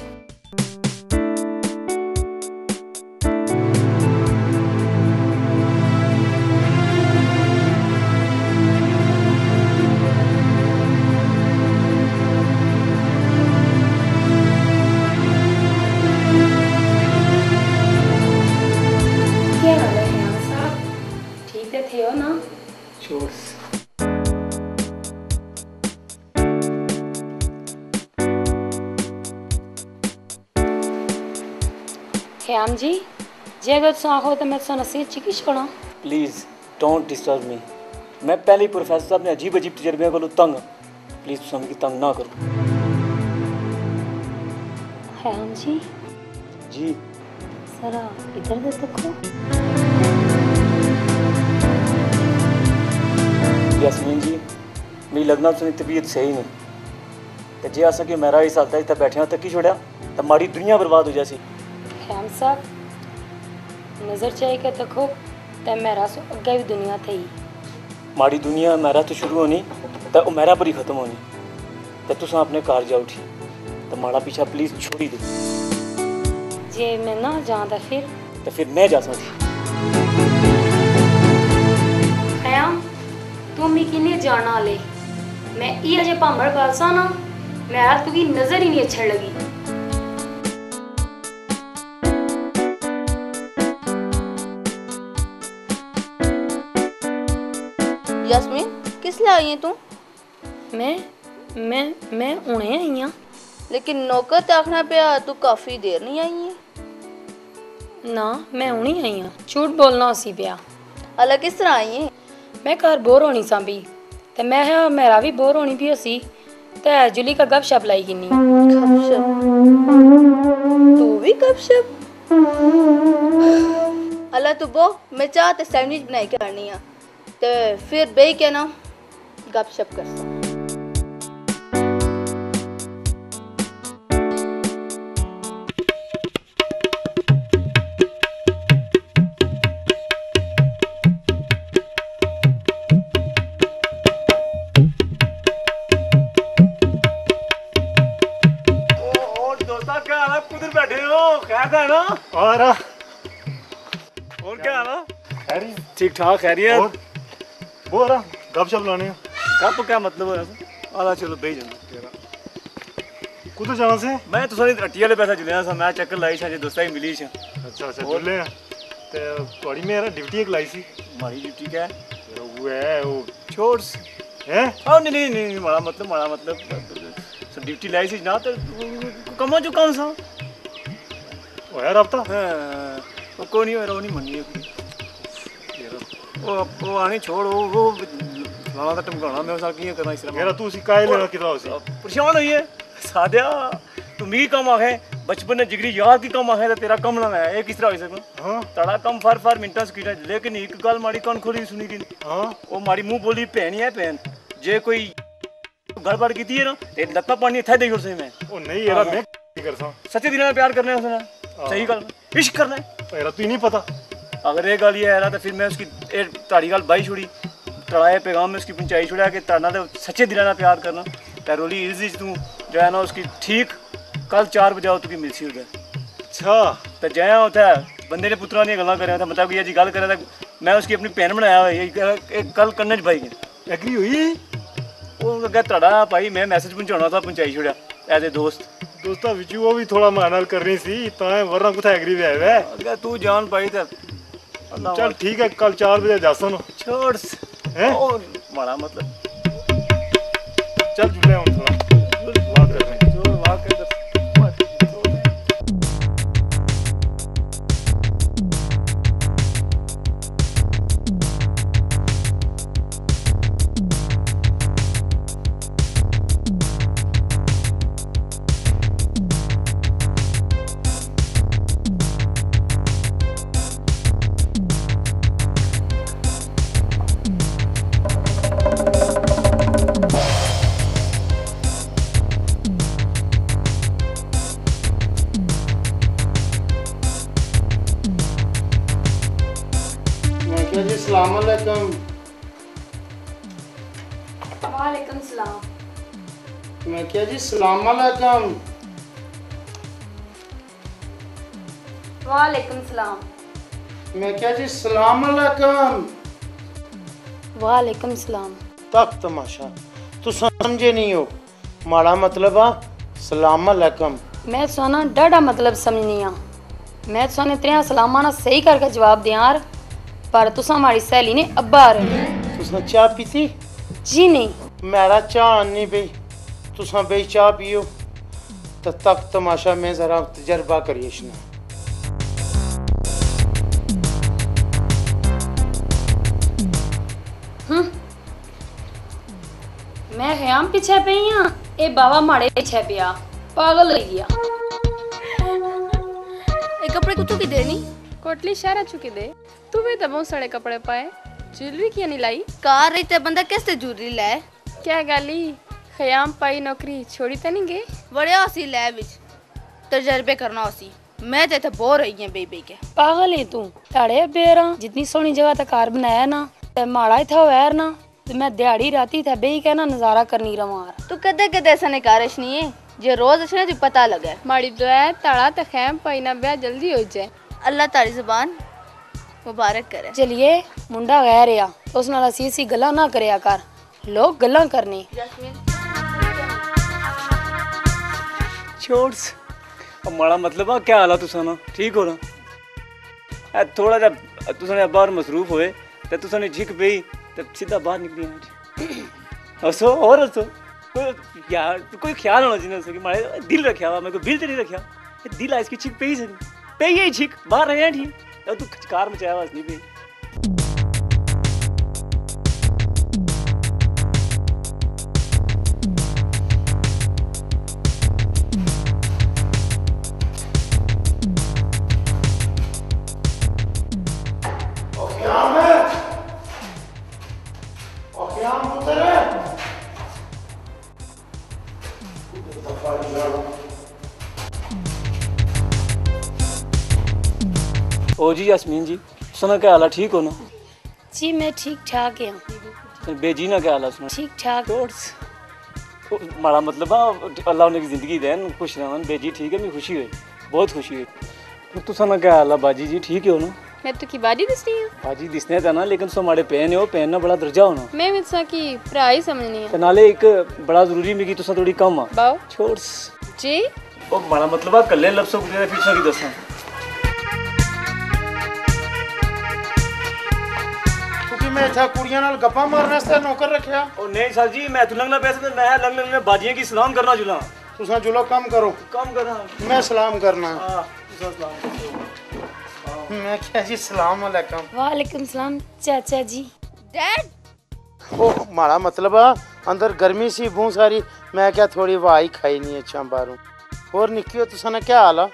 ख़याम जी, जे अगर तुम आखो तो मैं तुम नसीहत च की छोड़ा। Please don't disturb me. मैं पहले ही प्रोफेसर साहब ने अजीब अजीब तजर्बे को तंग, प्लीज़ तुम मिगी तंग ना करो। ख़याम जी जी जरा इधर दे देखो। यास्मीन जी मेरी लगना तुम तबीयत सही नहीं, तो जे अस मेरा इस हालत इतना बैठे तकी छोड़ा तो माड़ी दुनिया बर्बाद हो जासी। ख़याम साहब नज़र चाहिए के देखो तो मेरा सो अगे भी दुनिया थी। माड़ी दुनिया मेरा तो शुरू होनी तो वो मेरा पर ही खत्म होनी। तो तुम अपने घर जाओ उठी तो माड़ा पीछा प्लीज़ छोड़ी दे। जे मैं ना जाता फिर तो फिर मैं जा सकती। ख़याम तू मिगी नहीं जाना ले, मैं ये अजे भांबड़ पालसा ना मेरा तुगी नज़र ही नहीं अच्छा लगी। यास्मीन किस लिए आई है तू? मैं मैं मैं हुणे आई हाँ। लेकिन नौकर ते आखना पिया तू काफी देर नहीं आई है। ना मैं हुणे आई हाँ, झूठ बोलना उसी पिया। अलग किस तरह आई है? मैं घर बोर होनी सा भी ते मैं है मेरा भी बोर होनी भी उसी ते जुली का गपशप लाई किन्नी। गपशप? तू भी गपशप? अल्लाह तू बो मैं चाह ते सैंडविच बनाई के आनी है ते फिर बेई के ना गपशप कर सा। कुधर बैठे हो? क्या कहना? और और क्या हाल है? खैरी ठीक ठाक खैरियत। और बोल रहा गपशप लाने कब क्या मतलब है? आला चलो बेई जाना कुधर जाना से? मैं तो सारी रट्टी वाले पैसा जुलिया सा, मैं चक्कर लाई छा जे दोस्ता ही मिली छा। अच्छा अच्छा जुले हैं ते थोड़ी मेरा ड्यूटी एक लाई सी। हमारी ड्यूटी क्या है? वो है वो छोर्स हैं? हां नहीं नहीं नहीं बड़ा मतलब बड़ा मतलब सब ड्यूटी लाई सी ना तो कमा जो कौन सा ओ यार अब तो हां वो कोई नहीं हो रहा नहीं मनी है वो वो आनी छोड़ वो वो लाना तो टमकाना मैं उसका की करना इस तरह मेरा तू सिकाए लेना कितना उसी परेशान हुई है सादिया तू मी कम आखे बचपन ने जिगरी यार की कम आखे तो तेरा कम ना है ये किस तरह हो सकता हां तड़ा कम फर फर मिनटा स्कीटा लेकिन एक गल माड़ी कान खोली सुनी की हां वो माड़ी मुंह बोली पहन है पहन जे कोई गड़बड़ की थी ना ते लत्ता पानी थे देखो से मैं ओ नहीं यार मैं की करसा सच्चे दिल में प्यार करने उसने सही गल इश्क करना है यार तू नहीं पता अगर ये गल ये है तो फिर मैं उसकी ताड़ी गल बाई छोड़ी तड़ाए पैगाम में उसकी पंचाई छोड़ा कि ताना तो सच्चे दिल में प्यार करना पैरोली इजी तू जो है ना उसकी ठीक कल चार बजे आओ तुकी मिलसी उधर अच्छा तो जया होता है बंदे ने पुत्रा ने गल्ला करे था मतलब ये जी गल करे था मैं उसकी अपनी भैन बनाया हुआ एक कल कन्ने भाई के एग्री हुई वो अगर तड़ा भाई मैं मैसेज पहुंचाना था पंचाई छोड़ा एज ए दोस्त दोस्ता विचू वो भी थोड़ा मानल करनी सी ता वरना कुछ एग्री वे है अगर तू जान पाई तो चल ठीक है कल चार बजे जासा ना छोड़ हैं बड़ा मतलब चल जुले हम थोड़ा बात कर रहे हैं जो बात कर वालेकुम सलाम। मैं क्या जी सलाम अलैकुम। वालेकुम सलाम। मैं क्या जी सलाम अलैकुम। वालेकुम सलाम। तक तमाशा तू समझे नहीं हो माड़ा मतलब आ सलाम अलैकुम। मैं सोना डाढ़ा मतलब समझनी आ मैं सोने तेरे सलामा ना सही करके जवाब दियां पर तुसा हमारी सहेली ने अब्बा रहे तुसा चाय पीती? जी नहीं मेरा चाह नहीं भाई तुसा भाई चाह पियो तो तक तमाशा में जरा तजर्बा करिए इसना। मैं खयाम पीछे पे हां ए बाबा माड़े पीछे पिया पागल हो गया। ए कपड़े कुछ की देनी कोटली शहरा चुकी दे तू भी तो बहुत सारे कपड़े पाए ज्वेलरी क्यों नहीं लाई कार रही ते बंदा कैसे ज्वेलरी लाए क्या गाली खयाम पाई नौकरी छोड़ी तो नहीं गए बड़े हसी लै विच तजर्बे करना हसी मैं ते बोर रही है बे बे के पागल है तू ताड़े बेरा जितनी सोहनी जगह तक कार बनाया ना ते माड़ा था वैर ना ते मैं दिहाड़ी राती था बे के ना नजारा करनी रवार तू कदे कदे ऐसा ने कारश नहीं है जे रोज असने ती पता लगे माड़ी दुआ ताड़ा ते खैम पाई ना ब्याह जल्दी हो जाए अल्लाह तारी जुबान मुबारक करे। चलिए मुंडा गैर आ उस नाल असी सी गल्ला ना करया कर लोग गल्ला करनी छोड़ अब माड़ा मतलब आ क्या हाल है तुसा ना ठीक हो ना ए थोड़ा जा तुसा ने बाहर मसरूफ होए ते तुसा ने झिक पई ते सीधा बाहर निकली हसो और हसो कोई यार कोई ख्याल होना चाहिए उसके मारे दिल रखा हुआ मेरे को दिल तो नहीं रखा ये दिल है इसकी छिक पे ही से पे ही छिक बाहर रहे ठीक अब तू कार में चाहे नहीं पे ओ जी यास्मीन जी सुना क्या हाल है ठीक हो ना जी मैं ठीक ठाक हूँ बेजी ना क्या हाल है सुना ठीक ठाक माड़ा मतलब अल्लाह उन्हें जिंदगी देन खुश रहन बेजी ठीक है मैं खुशी हुई बहुत खुशी हुई तू सुना क्या हाल है बाजी जी ठीक हो ना मैं तो की बाजी दिसनी है बाजी दिसने था ना लेकिन सो माड़े पहन हो पहनना बड़ा दर्जा होना मैं मिलसा की पढ़ाई समझनी है ते नाले एक बड़ा जरूरी मिगी तुसा थोड़ी कम आ बाओ छोड़ जी ओ माड़ा मतलब कल्ले लफ्सो कुछ फिर सा की दसा मैं था कुड़ियां नाल गप्पा मारने वास्ते नौकर रखया ओ नहीं सर जी मैं तो लंगना पैसे तो मैं लंग लंग में बाजियां की सलाम करना जुला तुसा जुलो काम करो काम करना मैं सलाम करना हां तुसा सलाम मैं क्या जी सलाम अलैकुम। वालेकुम सलाम चाचा जी। डैड ओ माड़ा मतलब आ अंदर गर्मी सी बहुत सारी, मैं क्या थोड़ी वाई खाई नहीं अच्छा बाहरों। और निक्की हो तुसा ने क्या हाल आ?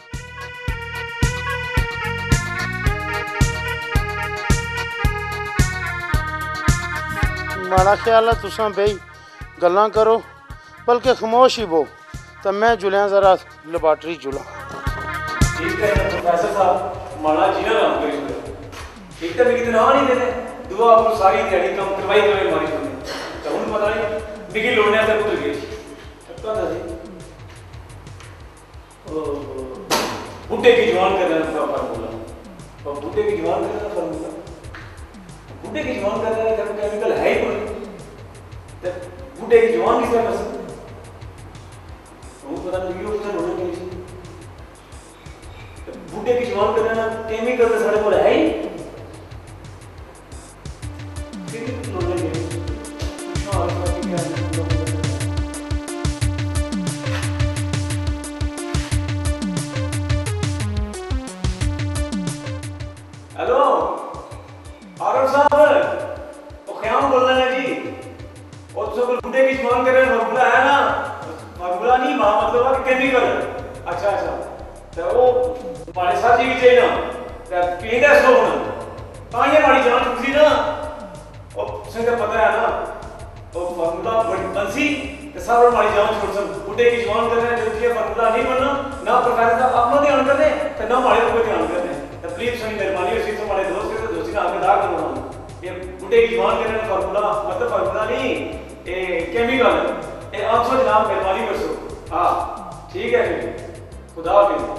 माड़ा ख्याल है तुसा बेई गल्लां करो, बल्कि खामोश ही बो तो मैं जुलिया जरा लेबार्टरी जुला। ठीक है प्रोफेसर साहब, माड़ा जीना काम करिए। एक तो मेरी तनख्वाह नहीं देते, दुआ आपको सारी दिहाड़ी काम करवाई करवाई मारी तुमने। तो हूं पता नहीं बिगी लोड़ने से भूल गई टक्का था जी। ओ बूढ़े की जवान कर रहा था फार्मूला, और बूढ़े की जवान कर रहा था फार्मूला, बूढ़े की जवान कर रहा है घर केमिकल है ही कोई। तो बूढ़े की जवान किस तरह कर सकते? पता नहीं क्यों उसने रोने के लिए बूढ़े की जवान करने ना केमिकल तो सारे को है ही। फिर रोने के लिए हाँ बाकी क्या है? हेलो आरव साहब, वो ख्याम बोल रहे हैं जी। और तो सब बूढ़े की जवान कर रहे हैं, फॉर्मूला है ना? फॉर्मूला नहीं मां मतलब है केमिकल। अच्छा अच्छा तो वो हमारे साथ जी भी चाहिए ना तो पींदा सो ना ता ये हमारी जान छुटती ना। और संग पता है ना वो फॉर्मूला बड़ी बंसी तो सब हमारी जान छोड़ सब बूढ़े की जवान कर रहे हैं। जब ये फॉर्मूला नहीं बनना ना प्रोफेसर साहब अपना ध्यान कर दे तो ना हमारे ऊपर ध्यान कर दे। तो प्लीज सुनी मेहरबानी उसी से हमारे दोस्त के दोस्ती का आगे दाग करो। ये बूढ़े की जवान कर रहे हैं फॉर्मूला मतलब फॉर्मूला नहीं ये केमिकल ए आप सब जनाब मेहरबानी कर सो। हाँ ठीक है फिर खुदा हाफिज।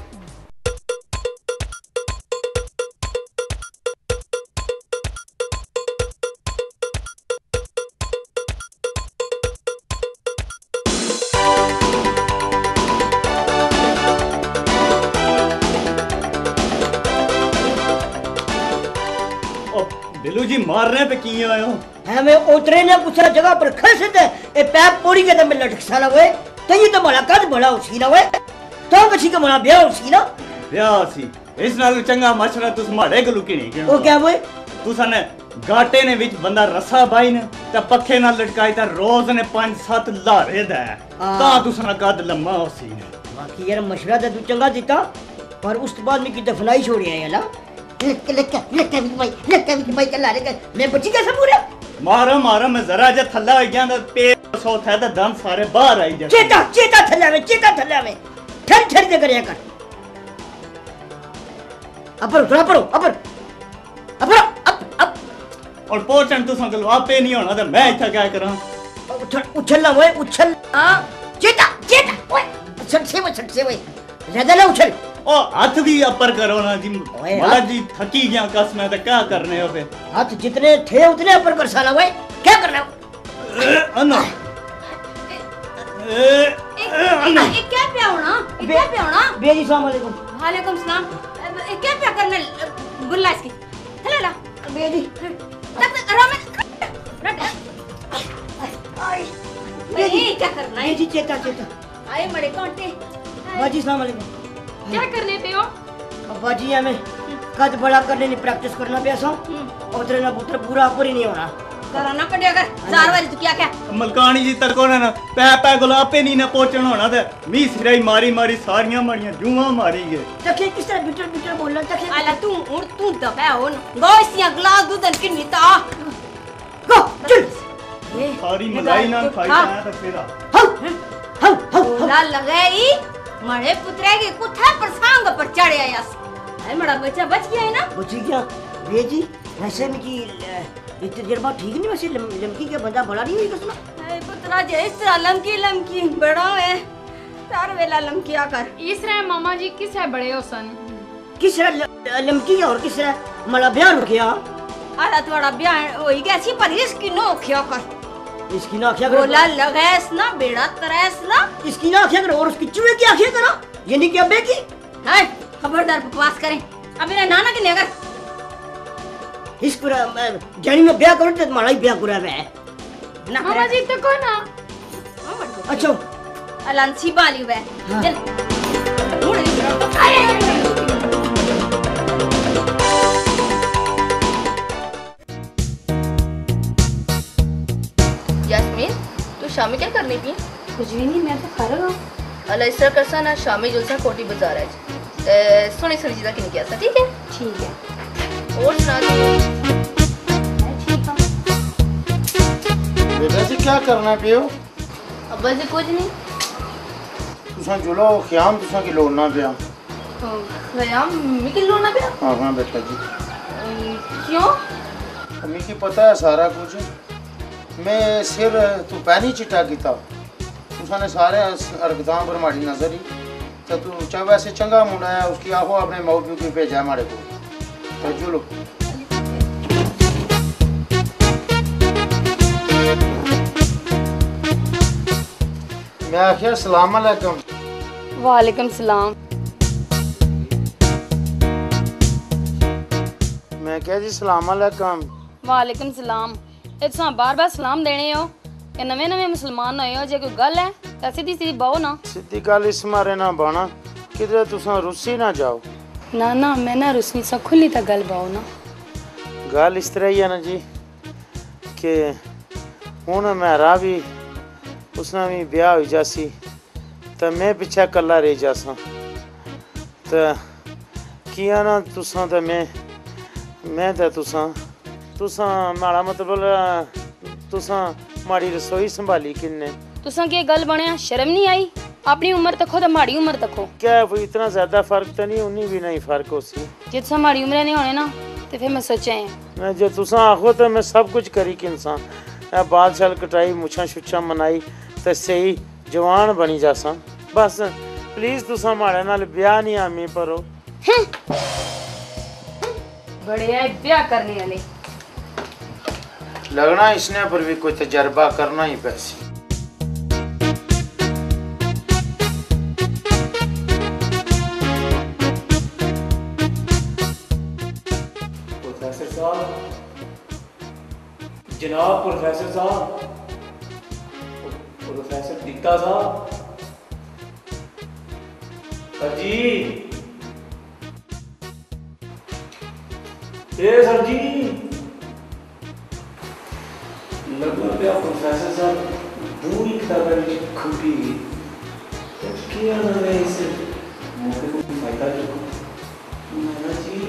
बिल्लू जी मारने पे की आए हो? है मैं उतरे ने पूछा जगह पर खस दे ए पैप पोड़ी के तो मैं लटक साला वे तई तो मला कद बड़ा उसी ना वे तो कसी के मला ब्याह उसी ना ब्याह सी इस नाल चंगा मशरा तुस माड़े गलू की नहीं ओ क्या वे तुसा ने गाटे ने विच बंदा रसा बाई ने ते पखे नाल लटकाई ता रोज ने पांच सात लारे दा ता तुसा कद लम्मा उसी ने। बाकी यार मशवरा तो तू चंगा दिता पर उस बाद में की दफनाई छोड़ी है याला लक लक लक भाई लक भाई चला रे मैं बची कैसे पूरा मारा मारा मैं जरा जा थल्ला हो गया तो पेट सो था तो दम सारे बाहर आई जा। चेता चेता थल्ला में चेता थल्ला में ठर ठर दे करया कर अपर उतरा पड़ो अपर अपर अप अप और पोचन तू संगल वापे नहीं होना तो मैं इथा क्या करा उछल उछलना वो उछल हां चेता चेता ओए सट से वो सट से वो ज्यादा ना उछल ओ हाथ भी अपर करो ना जी मला जी थकी गया कस में तो क्या करने हो बे हाथ जितने थे उतने अपर कर साला भाई क्या करना अन्ना ए अन्ना ये क्या पे होना ये क्या पे होना बेजी अस्सलाम वालेकुम वालेकुम सलाम ये क्या पे करने गुल्ला इसकी चले ला बेजी तक आराम रट आई बेजी क्या करना है बेजी चेता चेता आए मड़े कांटे बाजी अस्सलाम वालेकुम क्या करने पे हो? बाजी हमें कद बड़ा करने की प्रैक्टिस करना पे सो उतरे ना पुत्र पूरा ऊपर ही नहीं होना कराना पड़ेगा चार बारी तू क्या क्या मलकानी जी तक होना ना पै पै गुलाबे नहीं ना पहुंचना होना ते मी सिराई मारी मारी सारियां मारियां जुआ मारी गए तके किस तरह बिटर बिटर बोलना तके आला तू उड़ तू दबा हो गो इसिया ग्लास दूध की नीता गो चल सारी मलाई ना खाई जाए तो फिर हम हम हम ला लगाई मरे पुत्रे की कुथा पर सांग पर चढ़े आया है मड़ा बच्चा बच गया है ना बच गया बेजी वैसे में की ये तजर्बा ठीक नहीं वैसे लमकी के बंदा बड़ा नहीं हुई कसम है पुत्रा जे इस तरह लमकी लमकी बड़ा है चार वेला लमकी आकर इस रहे मामा जी किस है बड़े हो सन किस लमकी और किस मला बयान किया आला थोड़ा बयान होई गया सी पर इसकी नो खिया कर इसकी ना आँखें बोला लगैस ना बेड़ा तरैस ना इसकी ना आँखें करो और उसकी चूहे की आँखें करो ये नहीं क्या बेकी है खबरदार बकवास करें अब मेरा नाना के नेगर इस पूरा जानी में ब्याह करो तो मारा ही ब्याह करा है ना मामा जी तो को ना अच्छा अलांसी बाली वे चल यास्मीन तू शामी क्या करनी थी? कुछ भी नहीं, मैं तो खा रहा हूँ। अल्लाह इस तरह करसा ना शामी जुलसा कोटी बाजार है ते सोनी सोनी चीज़ा किन किया सा ठीक है? ठीक है। और सुना तू? बेटा जी क्या करना पियो? अब्बा जी कुछ नहीं। तुसा जुलो ख्याम तुसा की लोड़ना पिया। ख्याम मिकी लोड़ना पिया? हाँ हाँ बेटा जी। क्यों? मिकी पता है सारा कुछ। मैं सिर तू पैनी चिट्टा कीता। तुसा ने सारे हरकतां पर माड़ी नजर ही। तो तू चा वैसे चंगा मुंडा है उसकी आहो अपने माऊ प्यो की भेजा हमारे को। तो जुलो। मैं आखिया सलाम अलैकुम। वालेकुम सलाम। मैं क्या जी सलाम अलैकुम। वालेकुम सलाम। इतना बार बार सलाम देने हो कि नवे नवे मुसलमान होए हो जे कोई गल है तो सीधी सीधी बहो ना। सीधी गल इस मारे ना बाना किधरे तुसा रुस्सी ना जाओ। ना ना मैं ना रुसनी सा खुली ता गल बहो ना। गल इस तरह ही है ना जी कि हुन मेरा भी उसना भी ब्याह हो जासी तो मैं पिछे कला रह जासा तो किया ना तुसा तो मैं मैं तो तुसा तुसा माड़ा मतलब तुसा माड़ी रसोई संभाली किन्ने। तुसा के गल बनया शर्म नहीं आई? अपनी उम्र तको तो माड़ी उम्र तको। क्या कोई इतना ज्यादा फर्क तो नहीं उन्हीं भी नहीं फर्क हो सी। जे तुसा माड़ी उम्र नहीं होने ना तो फिर मैं सोचा है मैं जो तुसा आखो तो मैं सब कुछ करी कि इंसान बाल शाल कटाई मुछा शुछा मनाई तो सही जवान बनी जासा बस प्लीज तुसा माड़े नाल ब्याह नहीं आमी परो। बड़े है ब्याह करने वाले। लगना इसने पर भी कोई तजर्बा करना ही पैसी। प्रोफेसर साहब, जनाब प्रोफेसर साहब, प्रोफेसर दीता साहब, सर जी, ए सर जी, लगभग पे प्रोफेसर साहब पूरी किताबें खुटी तो क्या ना मैं इस मौके को फायदा चुकूं मेरा जी।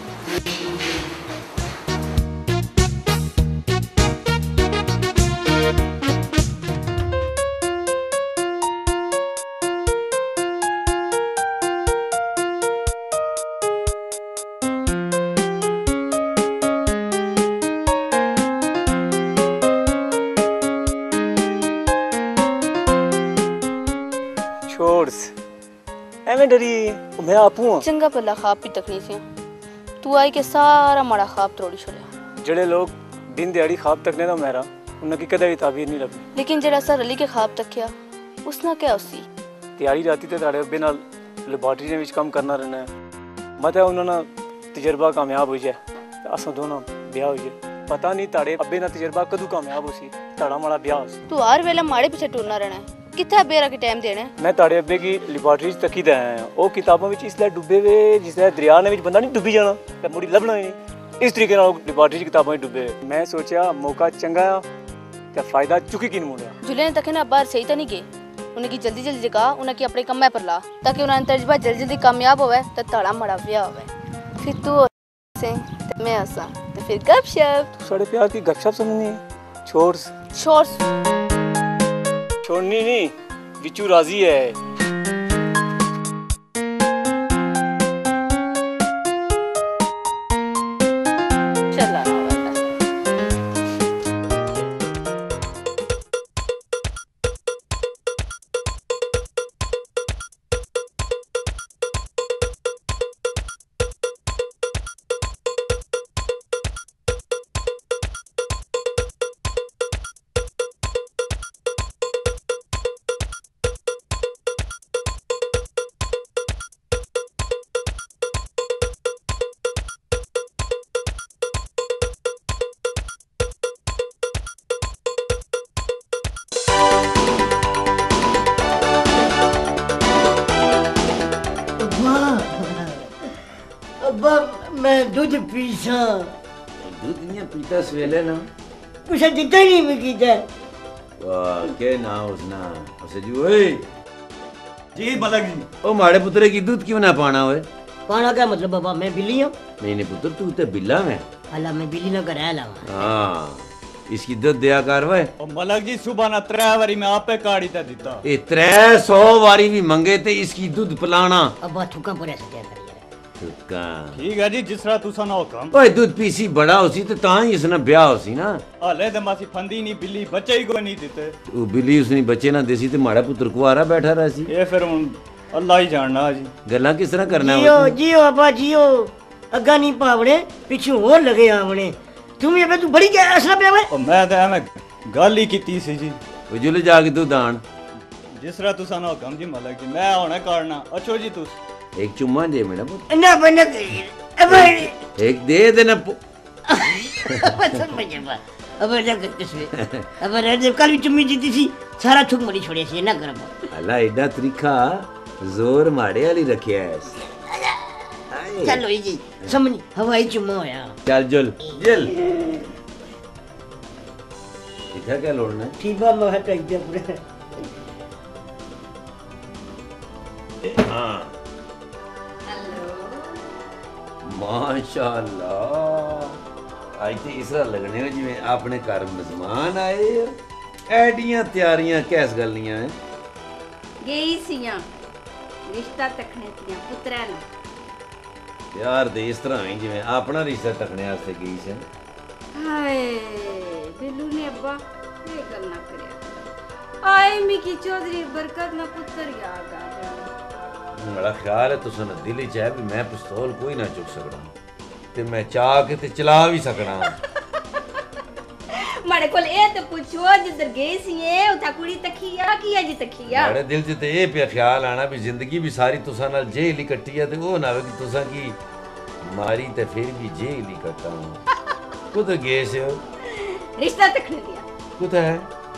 एवें डरी मैं आपू चंगा भला ख्वाब भी तकनी सी तू आई के सारा माड़ा ख्वाब तोड़ी छोड़िया। जड़े लोग दिन दिहाड़ी ख्वाब तकने ना मेरा उनकी कदे भी ताबीर नहीं लगी। लेकिन जड़ा सा रली के ख्वाब तकिया उसना क्या उसी दिहाड़ी राती ते ताड़े अब्बे नाल लैबोरेटरी दे विच काम करना रहना है मते उन्होंने तजर्बा कामयाब हो जाए ते असां दोनों ब्याह हो जाए। पता नहीं ताड़े अब्बे ना तजर्बा कदू कामयाब होसी ताड़ा माड़ा ब्याह होसी। तू हर वेला माड़े पीछे टुरना रहना है किथे बेरा के टाइम देना है। मैं ताड़े अब्बे की लैबोरेटरी तकी दे आया ओ किताबों विच इसले डुबे वे जिसले दरिया ने विच बंदा नहीं डुबी जाना ते मुड़ी लभना ही नहीं इस तरीके नाल लैबोरेटरी की किताबां विच डुबे। मैं सोचा मौका चंगा ते फायदा चुकी किन मुंडा। जुले ने तके ना बाहर सही तो नहीं गए उनकी जल्दी जल्दी जगह उनकी अपने कम्मे पर ला ताकि उन्हें तजर्बा जल्दी जल्दी कामयाब होवे ते ताड़ा माड़ा ब्याह होवे फिर तू से ते मैं आसा ते फिर गपशप। तू साढ़े प्यार की गपशप सुननी छोड़ छोड़ छोड़नी नहीं विचू राजी है। चला अब्बा मैं दूध पीसा दूध नहीं पीता सवेले ना तुझे दिता ही नहीं मैं कीता वाह के ना उसना उसे जी ओए जी मलक जी ओ माड़े पुत्रे की दूध क्यों ना पाना ओए पाना क्या मतलब बाबा मैं बिल्ली हूँ नहीं नहीं पुत्र तू तो बिल्ला में अल्लाह मैं बिल्ली ना कराया लावा हाँ इसकी दूध दिया कर वे ओ मलक जी सुबह ना त्रै बारी मैं आपे काढ़ी ते दिता ए त्रै सौ वारी भी मंगे ते इसकी दूध पिलाना अब्बा थुका पर ऐसा क्या कर यार थुका ठीक है जी जिस तरह तुसा ना हुकम ओए दूध पीसी बड़ा होसी ते तां ही इसने ब्याह होसी ना हाले ते मासी फंदी नहीं बिल्ली बच्चे ही कोई नहीं दिते वो बिल्ली उसने बच्चे ना देसी ते माड़ा पुत्र कुआरा बैठा रहसी ये फिर हुन अल्लाह ही जानना जी गल्ला किस तरह करना जियो जियो अब्बा जियो अग्गा नहीं पावड़े पिछू और लगे आवणे तुम ये तू बड़ी क्या असला पे आवे ओ मैं ते एवें गल ही कीती सी जी ओ जुले जाके तू दान जिस तरह तुसा ना हुकम जी मलक जी मैं होने काढ़ना अच्छो जी तुस एक चुम्मा दे मेरा पुत्र ना बने अब एक दे देना अब समझ बा अब जब किस में अब रे कल भी चुम्मी जीती सी सारा थुक मरी छोड़े सी ना कर अल्लाह एडा तरीका जोर माड़े वाली रखिया है चलो जी समझ हवाई चुम्मा होया चल जुल जल इधर क्या लोड़ना है ठीक बा मैं टक दिया पूरे हाँ माशाअल्लाह आज तो इसरा लगने में जिवें अपने घर मेहमान आए एडियां तैयारियां कैस गलियां हैं गई सियां रिश्ता तकने तियां पुत्रा ना यार दे इस तरह ही जिवें अपना रिश्ता तकने वास्ते गई से हाय बिल्लू ने अब्बा ये गल ना करया आए मिकी चौधरी बरकत ना पुत्र याद आ गया बड़ा ख्याल है तुसा ना दिल च है भी मैं पिस्तौल कोई ना चुक सकना ते मैं चाह के ते चला भी सकना माड़े कोल ए ते पूछो जिधर गई सी ए उथा कुड़ी तखिया की अज तखिया मेरे दिल च ते ए पे ख्याल आना भी जिंदगी भी सारी तुसा नाल जेल ही कट्टी है ते ओ ना वे कि तुसा की मारी ते फिर भी जेल ही कट्टा हूं कुछ गए से हो रिश्ता तकने दिया कुछ है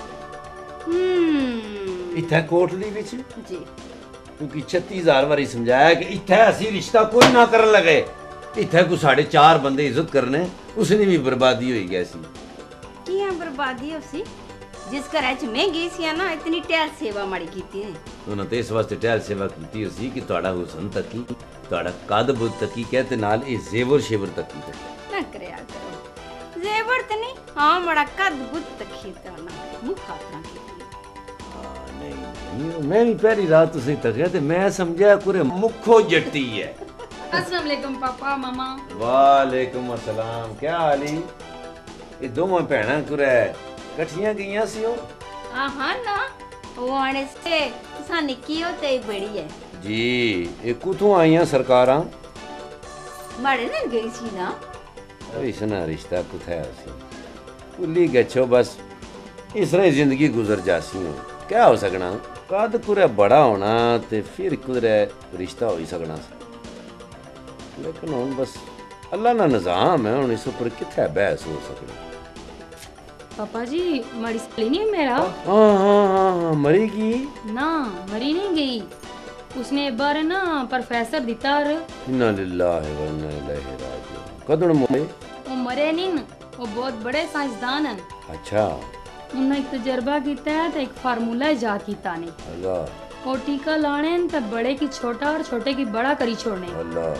हम्म इथे कोटली विच जी क्योंकि छत्तीस हजार बारी समझाया कि इथे असी रिश्ता कोई ना करन लगे इथे को साढ़े चार बंदे इज्जत करने उसने भी बर्बादी होई गई सी किया बर्बादी होसी जिस घर च मैं गई सी ना इतनी टहल सेवा माड़ी कीती है उन्होंने तो इस वास्ते टहल सेवा कीती होसी कि ਤੁਹਾਡਾ हुसन तकी ਤੁਹਾਡਾ कद बुत तकी कहते नाल ए जेवर शेवर तकी ना करया करो जेवर त नहीं हां बड़ा कद बुत तकी ता ना मुख खातना कीती हां नहीं मैं भी पहली रात तुसे तकिया ते मैं समझा कुरे मुखो जट्टी है अस्सलाम वालेकुम पापा मामा वालेकुम अस्सलाम क्या हाली ये दोवें भैणां कुरे कठियां गईयां सी ओ हां हां ना वो आने से सा निकी हो ते बड़ी है जी ये कुथों आईयां सरकारां माड़े ने गई सी ना इसना रिश्ता कुथा सी भुल्ली गच्छो बस इस तरह जिंदगी गुजर जासी हो क्या हो सकना कद कुरे बड़ा होना ते फिर कुरे रिश्ता हो ही सकना लेकिन हुन बस अल्लाह ना निजाम है हुन इस ऊपर किथे बहस हो सकनी पापा जी मरी सली नहीं मेरा हाँ हाँ हाँ हाँ मरी की ना मरी नहीं गई उसने एक बार ना प्रोफेसर दिता और इन्ना लिल्लाहि व इन्ना इलैहि राजिऊन कदों मरे वो मरे नहीं न, वो बहुत बड़े साइंसदान हैं अच्छा उन्होंने एक तजर्बा किया है तो एक फार्मूला इजाद किया ने अल्लाह वो टीका लाने तो बड़े की छोटा और छोटे की बड़ा करी छोड़ने अल्लाह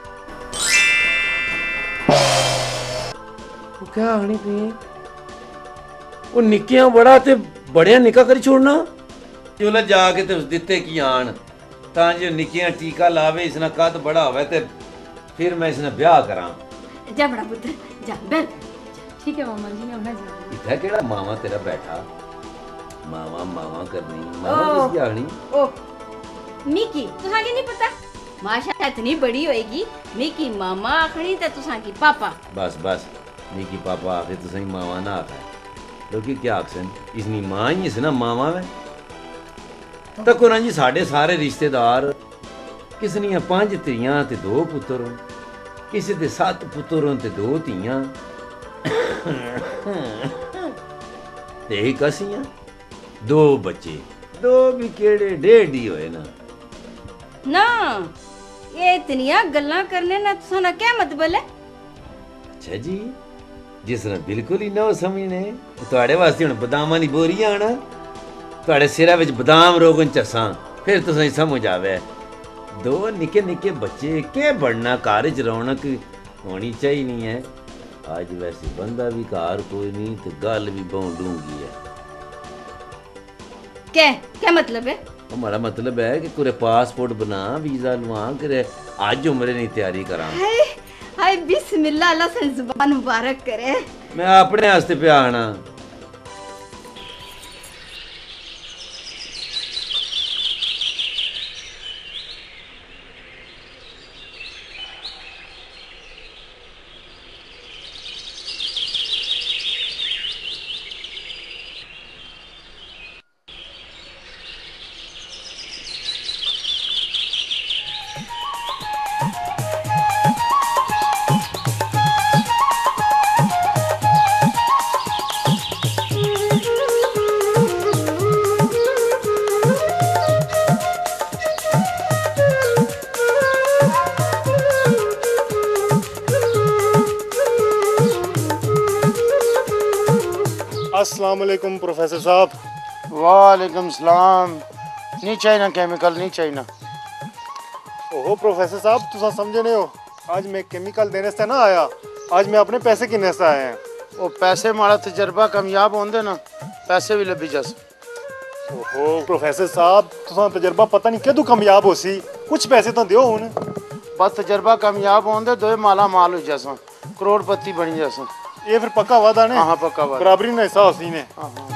वो क्या आनी पई वो निक्कियां बड़ा ते बड़ियां निक्का करी छोड़ना जोला जाके ते उस दिते की आन तां जो निक्कियां टीका लावे इसना कद बड़ा होवे ते फिर मैं इसना ब्याह करां जा बड़ा पुत्र जा बैठ ठीक है मामा जी मैं उन्हें जा इतना केड़ा मामा तेरा बैठा मामा मामा करनी मामा किसकी आखनी ओ मिकी तुसा की नहीं पता माशा इतनी बड़ी होएगी मिकी मामा आखनी ते तुसा की पापा बस बस मिकी पापा आखे तो सही मामा ना आखे लोग क्या आखसन इसनी मां ही इस ना मामा वे तको ना जी साढ़े सारे रिश्तेदार किसनियां पांच धीयां ते दो पुत्र किसी दे सत्त पुत्र ते दो धीयां ते एक असियां दो बच्चे दो भी केड़े डेढ़ ही होए ना ना ये इतनियां गल्लां करने ना तुसा ना क्या मतलब है अच्छा जी जिस तरह बिल्कुल ही नौ समझने थोड़े वास्ते हुण बदामां दी बोरियां आना थोड़े सिरा विच बदाम रोगन चसां फिर तुसें समझ आवे दो निके निके बच्चे के बढ़ना घर च रौनक होनी चाहिए है। आज वैसे बंदा भी घर कोई नहीं तो गल भी बहुत डूंगी है। क्या क्या मतलब है? हमारा मतलब है कि कुरे पासपोर्ट बना वीजा लुआ करे आज उम्र नहीं तैयारी करा। हाय हाय बिस्मिल्लाह, अल्लाह से जुबान मुबारक करे। मैं अपने वास्ते पे आना। अस्सलाम वालेकुम प्रोफेसर साहब। वालेकुम सलाम। नहीं चाहिए केमिकल नहीं चाहिए। ओहो प्रोफेसर साहब तुसा समझे नहीं हो, आज मैं केमिकल देने से ना आया, आज मैं अपने पैसे गिनने से आया हैं। वो पैसे माड़ा तजर्बा कामयाब होंदे ना पैसे भी लभी जस। ओहो प्रोफेसर साहब तुसा तजर्बा पता नहीं कदों कामयाब हो सी, कुछ पैसे तो दियो हुन। बस तजर्बा कामयाब होंदे दो माला माल हो जसा, करोड़पति बन जसा। ये फिर पक्का वादा ने? हाँ पक्का वादा। बराबरी ना हिस्सा होसी ने। हाँ हाँ।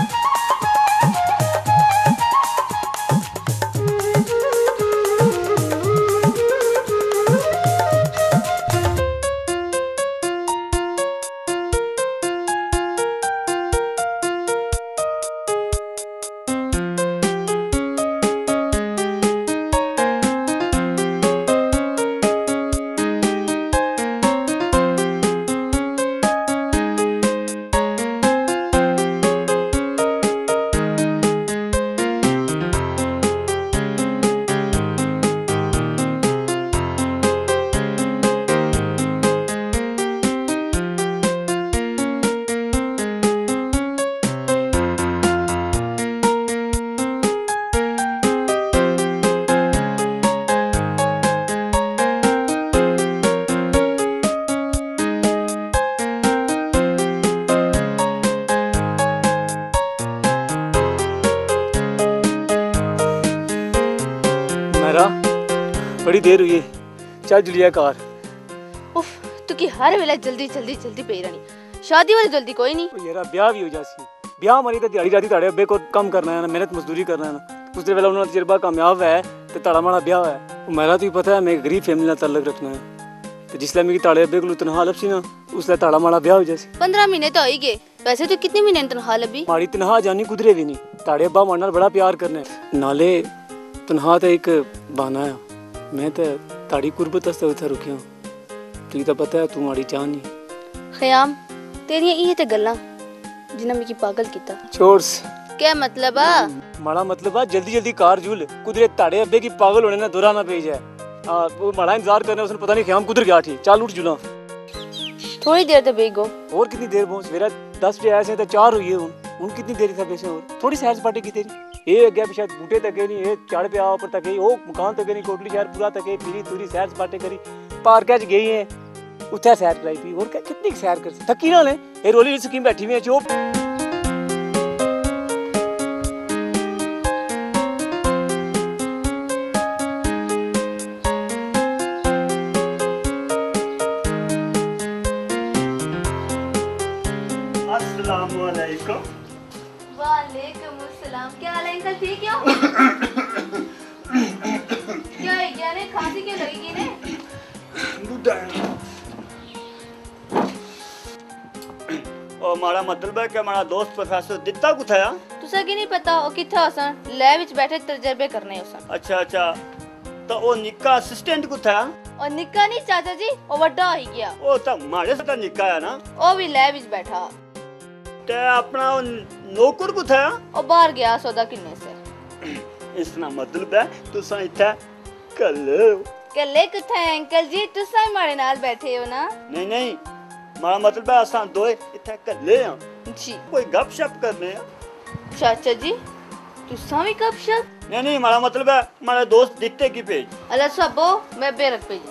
बड़ी देर हुई है, चल जुलिया कार। उफ तू की हर वेला जल्दी जल्दी जल्दी पे रहनी, शादी वाली जल्दी कोई नहीं। ओ यार ब्याह भी हो जासी, ब्याह मारी तो दिहाड़ी राती ताड़े अब्बे को कम करना है ना, मेहनत मजदूरी करना है ना। दूसरे वेला उन्होंने तजर्बा कामयाब है तो ताड़ा माड़ा ब्याह है। मेरा तो पता है मैं गरीब फैमिली नाल ताल्लुक रखना है, तो जिसले मेरी ताड़े अब्बे को तनखा लबसी ना उसले ताड़ा माड़ा ब्याह हो जासी। पंद्रह महीने तो हो ही गए, वैसे तो कितने महीने तनखा लबी? माड़ी तनखा जानी कुदरे भी नहीं, ताड़े अब्बा माड़े नाल बड़ा प्यार करने, नाले तनखा तो एक बहाना है। मैं तो ताड़ी कुर्बत वास्ते उथे रुकिया, तुझे तो पता है तू माड़ी चाह नहीं। खयाम तेरियां ये ते गल्लां जिन्ना मिकी पागल कीता। छोड़स क्या मतलब आ? माड़ा मतलब आ जल्दी जल्दी कार झूल, कुदरे ताड़े अब्बे की पागल होने ना दोरा ना पे जाए। आ वो माड़ा इंतजार करने उसने पता नहीं खयाम कुदर गया थी। चल उठ जुला, थोड़ी देर तो बेगो। और कितनी देर बहुत सवेरा दस बजे आए से तो चार हुई है हुन, हुन कितनी देर था वैसे? और थोड़ी सैर सपाटे की तेरी ये अगे पिछा बूटे तके नहीं, ये चढ़ पे ऊपर तके, वो मकान तके नहीं, कोटली शहर पूरा तके, फिरी तुरी सैर सपाटे करी, पार्क च गई है उथे सैर कराई पी। और क्या कितनी सैर कर थकी ना ले, ये रोली स्कीम बैठी हुई है चुप। अस्सलाम वालेकुम। वालेकुम अस्सलाम। क्या हाल है अंकल, ठीक हो? क्या है क्या ने खांसी क्यों लगी ने? ओ मारा मतलब है कि हमारा दोस्त प्रोफेसर दित्ता कुथा है? तुसा की नहीं पता ओ किथे हसन लैब विच बैठे तजर्बे करने हसन। अच्छा अच्छा, तो ओ निक्का असिस्टेंट कुथा है? और निक्का नहीं चाचा जी, ओ बड़ा हो गया। ओ तो मारे से तो निक्का है ना? ओ भी लैब विच बैठा। ते अपना ओ नौकर कुथा है? ओ बाहर गया सौदा किन्ने से। इसना मतलब है तुसा इथे कल कल्ले कुथा है अंकल जी, तुसा ही मारे नाल बैठे हो ना? नहीं नहीं, मारा मतलब है असां दोए इत्थे कल्ले हां जी कोई गपशप करने आ चाचा जी तुसा भी गपशप नहीं नहीं मारा मतलब है हमारे दोस्त दिखते की पेज अल्लाह सबो मैं बेरक पे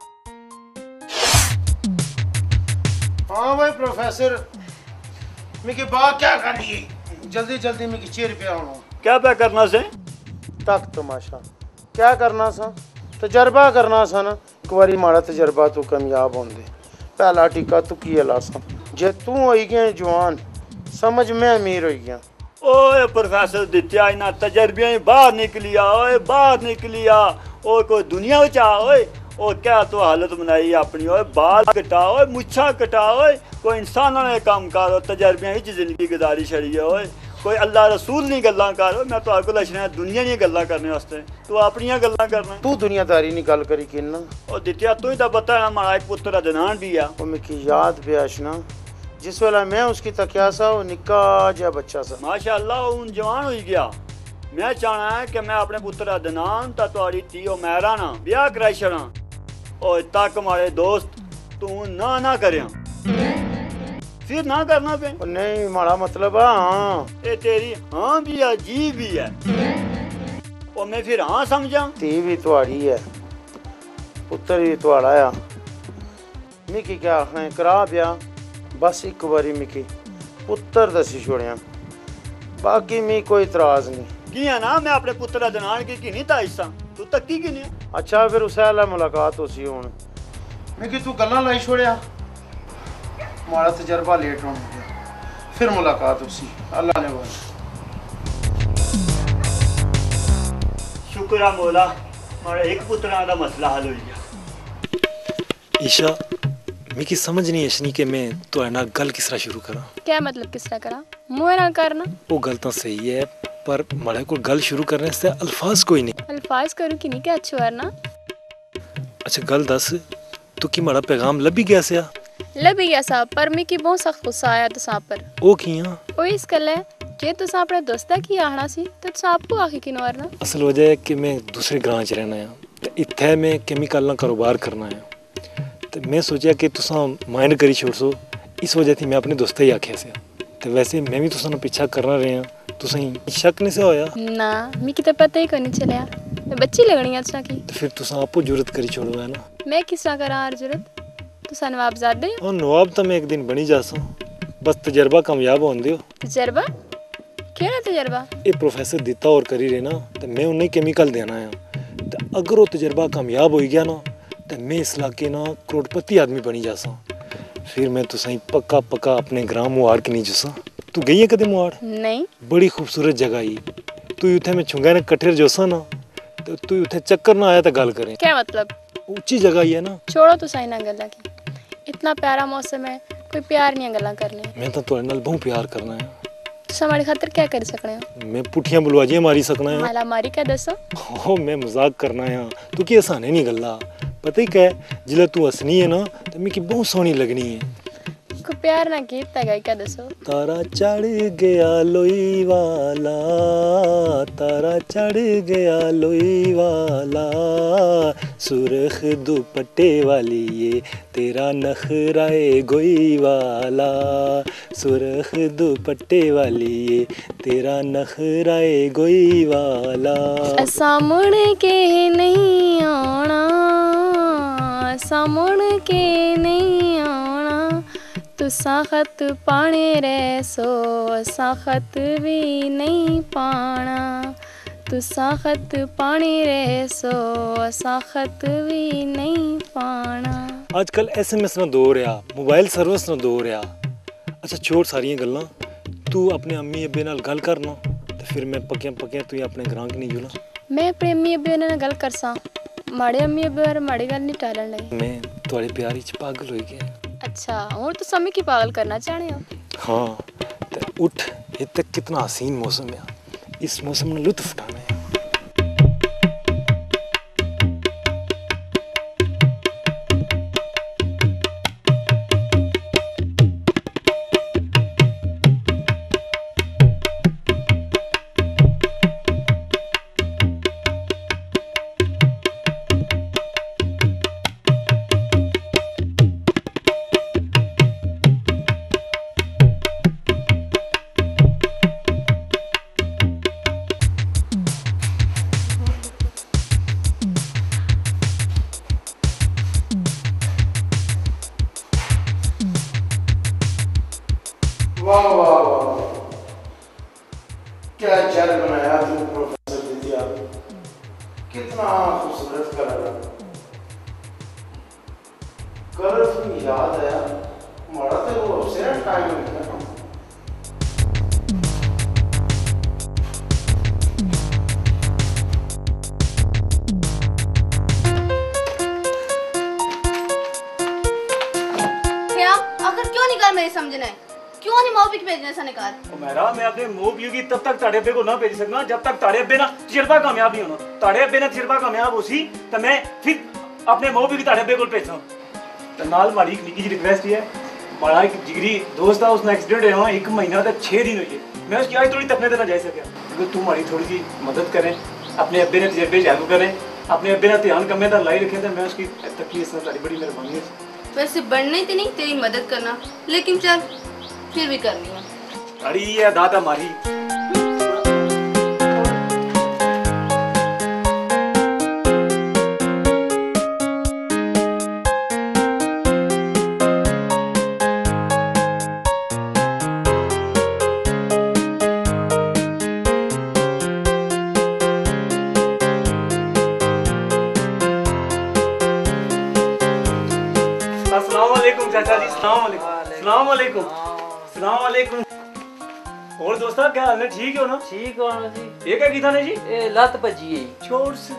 हाँ भाई प्रोफेसर मिकी बात क्या करनी है जल्दी जल्दी मिकी चेयर पे आना क्या पे करना से तक तमाशा क्या करना सा तजर्बा करना सा ना एक बारी माड़ा तजर्बा तू कामयाब होंदे पहला टीका तू की लासा जे तू होई गया जवान समझ मैं अमीर होई गया ओए प्रोफेसर दित्या इना तजर्बियां ही बाहर निकलिया ओए बाहर निकलिया ओए कोई दुनिया विच आ ओए ओ क्या तो हालत बनाई अपनी ओए बाल कटा ओए मुच्छा कटा ओए कोई इंसाना ने काम कर तजर्बियां ही जिंदगी गुजारी छड़ी है ओए कोई अल्लाह रसूल नहीं गल्लां कर मैं तो आपको लछना दुनिया नहीं गल्लां करने वास्ते तू अपनियां गल्लां करना तू दुनियादारी नहीं गल करी किन्ना ओ दित्या तू ही तो पता है हमारा एक पुत्र अदनान भी है ओ मिकी याद पे आशना जिस वेला मैं उसकी तकिया सा वो निक्का जा बच्चा सा माशाअल्लाह उन जवान हो गया मैं चाहना है कि मैं अपने पुत्र अदनान ता तुम्हारी धी उमैरा ना ब्याह कराई छड़ा ओ तक हमारे दोस्त तू ना ना करिया फिर ना करना पे नहीं माड़ा मतलब हाँ ये तेरी हाँ भी अजीब भी है और मैं फिर हाँ समझा धी भी तुहाड़ी है पुत्र भी तुहाड़ा है मिकी क्या आखना है करा ब्याह बस एक बारी मिकी पुत्र दसी छोड़िया बाकी मी कोई इतराज नहीं की है ना मैं अपने पुत्र अदनान की की नहीं था हिस्सा तू तक्की की नहीं अच्छा फिर उसे वाला मुलाकात हो सी हुन मिकी तू गल्लां लाई छोड़िया हमारा तजर्बा लेट होने गया फिर मुलाकात उसी अल्लाह ने बोला शुक्र है मौला हमारा एक पुत्र का मसला हल हो गया ईशा मिकी समझ नहीं अशनी कि मैं तो है ना गल किस तरह शुरू करा क्या मतलब किस तरह करा मुंह ना करना वो गल तो सही है पर माड़े को गल शुरू करने से अल्फाज कोई नहीं अल्फाज करूँ कि नहीं क्या अच्छो है ना अच्छा गल दस तू की माड़ा पैगाम लभी गया से लभी गया साहब पर मिकी बहुत सख्त गुस्सा आया तो सांप पर ओ किया ओ इस कल है जे तू अपने दोस्ता की आना सी तो सांप को आखी किनो वरना असल वजह है कि मैं दूसरे गांव च रहना है ते इत्थे मैं केमिकल ना कारोबार करना है तो मैं सोचा कि तुसा माइंड करी छोड़ सो इस वजह थी मैं अपने दोस्ता ही आख्या से तो वैसे मैं भी तुसा पीछा करना रहे हैं तुसा शक नहीं से होया ना मिकी तो पता ही कोनी चलिया मैं बच्ची लगनी अच्छा की तो फिर तुसा आपको जरूरत करी छोड़ो है ना मैं किस तरह करा हर जरूरत तुसा नवाबजादे और नवाब तो मैं एक दिन बनी जासा बस तजर्बा कामयाब होने दियो तजर्बा केड़ा तजर्बा ये प्रोफेसर दिता और करी रहे ना तो मैं उन्हें केमिकल देना है तो अगर वो तजर्बा कामयाब हो गया ना तो मैं इस इलाके ना करोड़पति आदमी बनी जासा फिर मैं तो सही पक्का पक्का अपने ग्राम मुहाड़ के नहीं जसा तू गई है कदे मुहाड़ नहीं बड़ी खूबसूरत जगह ही तू उथे में छुंगा ने कठेर जोसा ना तो तू उथे चक्कर ना आया तो गल करें क्या मतलब ऊंची जगह ही है ना छोड़ो तो सही ना गल्ला की इतना प्यारा मौसम है कोई प्यार नहीं गल्ला करने मैं तो तुहाडे नाल बहुत प्यार करना है तुस हमारी खातिर क्या कर सकने हो मैं पुठियां बुलवाजियां मारी सकना है माला मारी क्या दसो हो मैं मजाक करना है तू की आसाने नहीं गल्ला पता ही क्या जिले तू हसनी है ना तो मिकी बहुत सोहनी लगनी है को प्यार ना गीत है क्या दसो तारा चढ़ गया लोई वाला तारा चढ़ गया लोई वाला सुर्ख दुपट्टे वाली ये तेरा नखराए गोई वाला सुर्ख दुपट्टे वाली ये तेरा नखराए गोई वाला सामने के नहीं आना सामने के नहीं आना तुसा खत पाने रे सो असा खत भी नहीं पाना तुसा खत पाने रे सो असा खत भी नहीं पाना आजकल एसएमएस ना दौर आ मोबाइल सर्विस ना दौर आ अच्छा छोड़ सारियां गल्लां तू अपने अम्मी अब्बे नाल गल करना तो फिर मैं पक्कियां पक्कियां तू अपने ग्रां की नहीं जुला मैं अपने अम्मी अब्बे नाल गल करसा माड़े अम्मी अब्बे और माड़ी गल नहीं टालन लगी मैं तुम्हारे प्यार च पागल हो गया अच्छा और तो समय की पागल करना चाहने हो हाँ तो उठ ये तक कितना हसीन मौसम है इस मौसम में लुत्फ उठाना है क्या जल बनाया तू प्रोफेसर दित्या, कितना खूबसूरत कलर है। कलर तुम्हें याद आया माड़ा तो वो अफसर टाइम में था। आखिर क्यों नहीं कर मेरी समझना है, क्यों नहीं मौपिक भेजने से निकाल। ओ मेरा मैं अपने मोह की तब तक ताड़े अब्बे को ना भेज सकना जब तक ताड़े अब्बे ना तजर्बा कामयाब नहीं होना। ताड़े अब्बे ना तजर्बा कामयाब होसी तो मैं फिर अपने मोह की ताड़े अब्बे को भेजना। तो नाल माड़ी एक निकी जी रिक्वेस्ट है, बड़ा एक जिगरी दोस्त था उसने एक्सीडेंट हुआ एक महीना तक छह दिन हुई है। मैं उसकी आज थोड़ी तकने देना जा सका क्योंकि तू हमारी थोड़ी सी मदद करें, अपने अब्बे ने तजर्बे चालू करें, अपने अब्बे ने ध्यान कमे तक लाई रखे तो मैं उसकी तकलीफ से तारी बड़ी मेहरबानी है। वैसे बढ़ने थी नहीं तेरी मदद करना, लेकिन चल फिर भी करनी है। अरे ये दादा मारी अस्सलामुअलैकुम चाचा जी। सलाम वालेकुम सलाम वालेकुम। और दोस्ता क्या हाल है, ठीक हो ना? ठीक हो ना जी। ये क्या कीता ने जी? ए लत भजी है। छोड़ से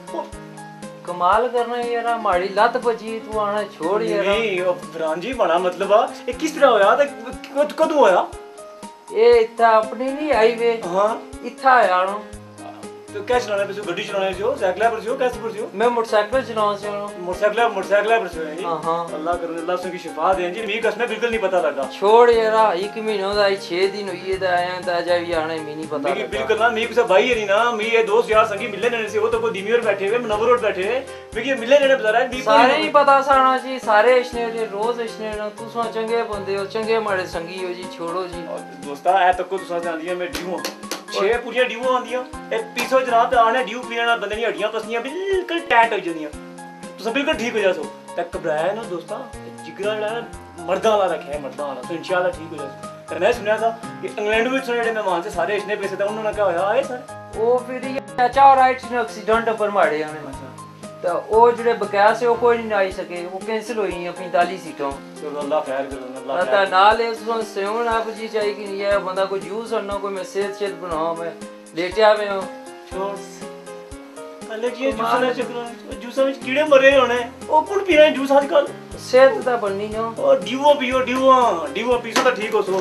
कमाल करना है यार, हमारी लत भजी तू आना छोड़ यार। नहीं ओ फरान जी बड़ा मतलब आ ये किस तरह होया ते कदों होया? ए इत्था अपनी नहीं हाईवे। हां इत्था आया ना। तो क्या चलाने पे गाड़ी चलाने जो साइकिल पर जो कैसे पर जो? मैं मोटरसाइकिल चलाने से हूं। मोटरसाइकिल मोटरसाइकिल पर जो है जी। हां अल्लाह करे अल्लाह से की शिफा दे जी। मी कसम बिल्कुल नहीं पता लगा। छोड़ यार एक महीना दा छह दिन हुई है ता आया ता जा भी आने मी नहीं पता लगा। बिल्कुल ना मी से भाई है नहीं ना, मी ये दोस्त यार संगी मिलने ने से वो तो को दिमी और बैठे हुए मनवर रोड बैठे हुए मी ये मिलने ने बता रहा है सारे ही पता साना जी, सारे इसने रोज इसने ना तू सो चंगे बंदे हो, चंगे माड़े संगी हो जी। छोड़ो जी दोस्ता ए तक को तू समझ आंदी है मैं ड्यू छे पूरी ड्यू आंदियां ए पीसो जनाब ते आने ड्यू पीने नाल बंदे दी हड्डियां पसनियां बिल्कुल टाइट हो जांदियां, तुसा बिल्कुल ठीक हो जासो। ते घबराया ना दोस्ता, जिगरा जेड़ा मर्दां वाला रखा है मर्दां वाला, तो इंशाल्लाह ठीक हो जासो। ते मैं सुनया था कि इंग्लैंड विच जेड़े मेहमान से सारे इसने पैसे थे उन्होंने क्या होया आए सर ओ फिर ये चाचा और राइट ने एक्सीडेंट पर मारे हमें तो वो जेड़े बकाया से वो कोई नहीं आई सके, वो कैंसिल हुई है पैंतालीस सीटों। चलो अल्लाह खैर करे अल्लाह खैर। ता नाल है उसको सेवन आप जी चाहिए कि नहीं है बंदा कोई जूस और ना कोई मैं सेहत सेहत बनाओ मैं लेटिया में हूं। छोड़ पहले जी जूस ना चकरा जूस में कीड़े मरे होने ओ कुण पी रहे जूस आजकल सेहत ता बननी हो और ड्यूओ पियो ड्यूओ ड्यूओ पीसो तो ठीक हो सो।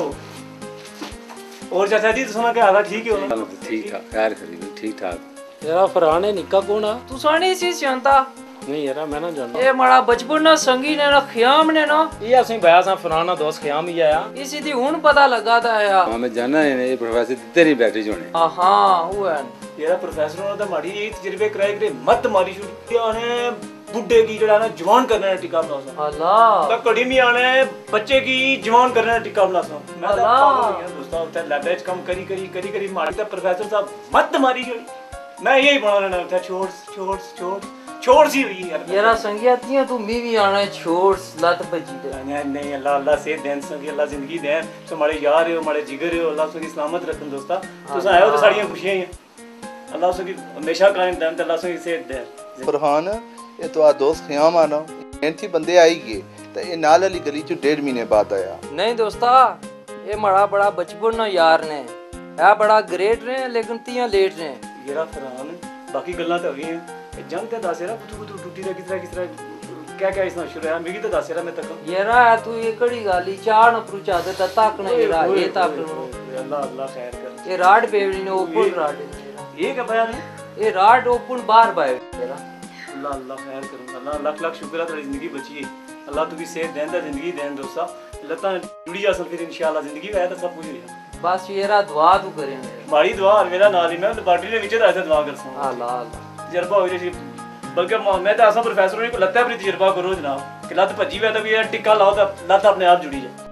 और चाचा जी सुना क्या हाल ठीक हो? ठीक ठाक खैर खरी ठीक ठाक। यार फराने निक्का कौन है? तू सानी सी जानता नहीं यार मैं ना जानना। ए माड़ा बचपन ना संगी ने ना खियाम ने ना ये असि भया सा फराना दोस्त खियाम ही आया इसी दी हुन पता लगा था यार। हां मैं जाना है ये प्रोफेसर दिते नहीं बैटरी जोने। हां हां वो है यार प्रोफेसर ने तो माड़ी ये तजर्बे कराए करे मत मारी छुड़ी आने बुड्ढे की जड़ा ना जवान करने का टिका बनासा अल्लाह तो कड़ी में आने बच्चे की जवान करने का टिका बनासा। मैं तो पागल हो गया दोस्तों उते लैबरेज कम करी करी करी करी मारी तो प्रोफेसर साहब मत मारी छुड़ी मैं यही बना लेना था छोड़ छोड़ छोड़ छोड़ सी हुई यार। यार संगिया तिया तू मी भी आना छोड़ लत बजी दे। नहीं नहीं अल्लाह अल्लाह से देन संगी अल्लाह जिंदगी दे तो हमारे यार हो हमारे जिगर हो अल्लाह सकी सलामत रखन दोस्ता तुस आयो तो साड़ियां खुशियां ही अल्लाह सकी हमेशा कायम दम अल्लाह सकी सेहत दे। फरहान ये तो आ दोस्त खियाम आना एंथी बंदे आई गए तो ये नाल वाली गली चो डेढ़ महीने बाद आया। नहीं दोस्ता ये बड़ा बड़ा बचपन ना यार ने या बड़ा ग्रेट ने लेकिन तिया लेट ने यार फरहान बाकी गल्ला तो हुई हैं जंग ते दासेरा कुतु कुतु टूटी रे किस तरह किस तरह क्या क्या इसना शुरू है मिगी तो दासेरा मैं तक यारा तू ये कड़ी गाली चार न परुचा दे तक न यारा ये तक अल्लाह अल्लाह खैर कर ये राड बेवली ने ओपन राड ये क्या बयान है ये राड ओपन बार बाय यारा अल्लाह अल्लाह खैर कर अल्लाह लाख लाख शुक्र है तेरी जिंदगी बची है अल्लाह तू की सेहत देंदा जिंदगी देन दोस्ता लता जुड़ी जा सल फिर इंशाल्लाह जिंदगी है तो सब कुछ हो जाए बस येरा दुआ तू करे मारी दुआ मेरा नाल ही मैं पार्टी ने नीचे ऐसे दुआ कर सा अल्लाह अल्लाह तजर्बा हो जाए बल्कि मैं तो ऐसा प्रोफेसर ने को लगता है अपनी तजर्बा करो जनाब कि लत भजी हुआ तो भी टिक्का लाओ तो लत अपने आप जुड़ी जाए।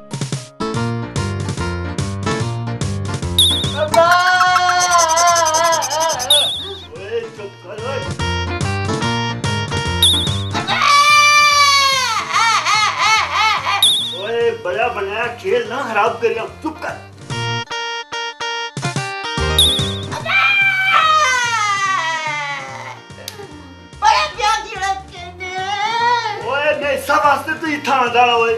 ओए बड़ा बनाया खेल ना खराब करिया चुप कर। तू इत्थै आंदा ओए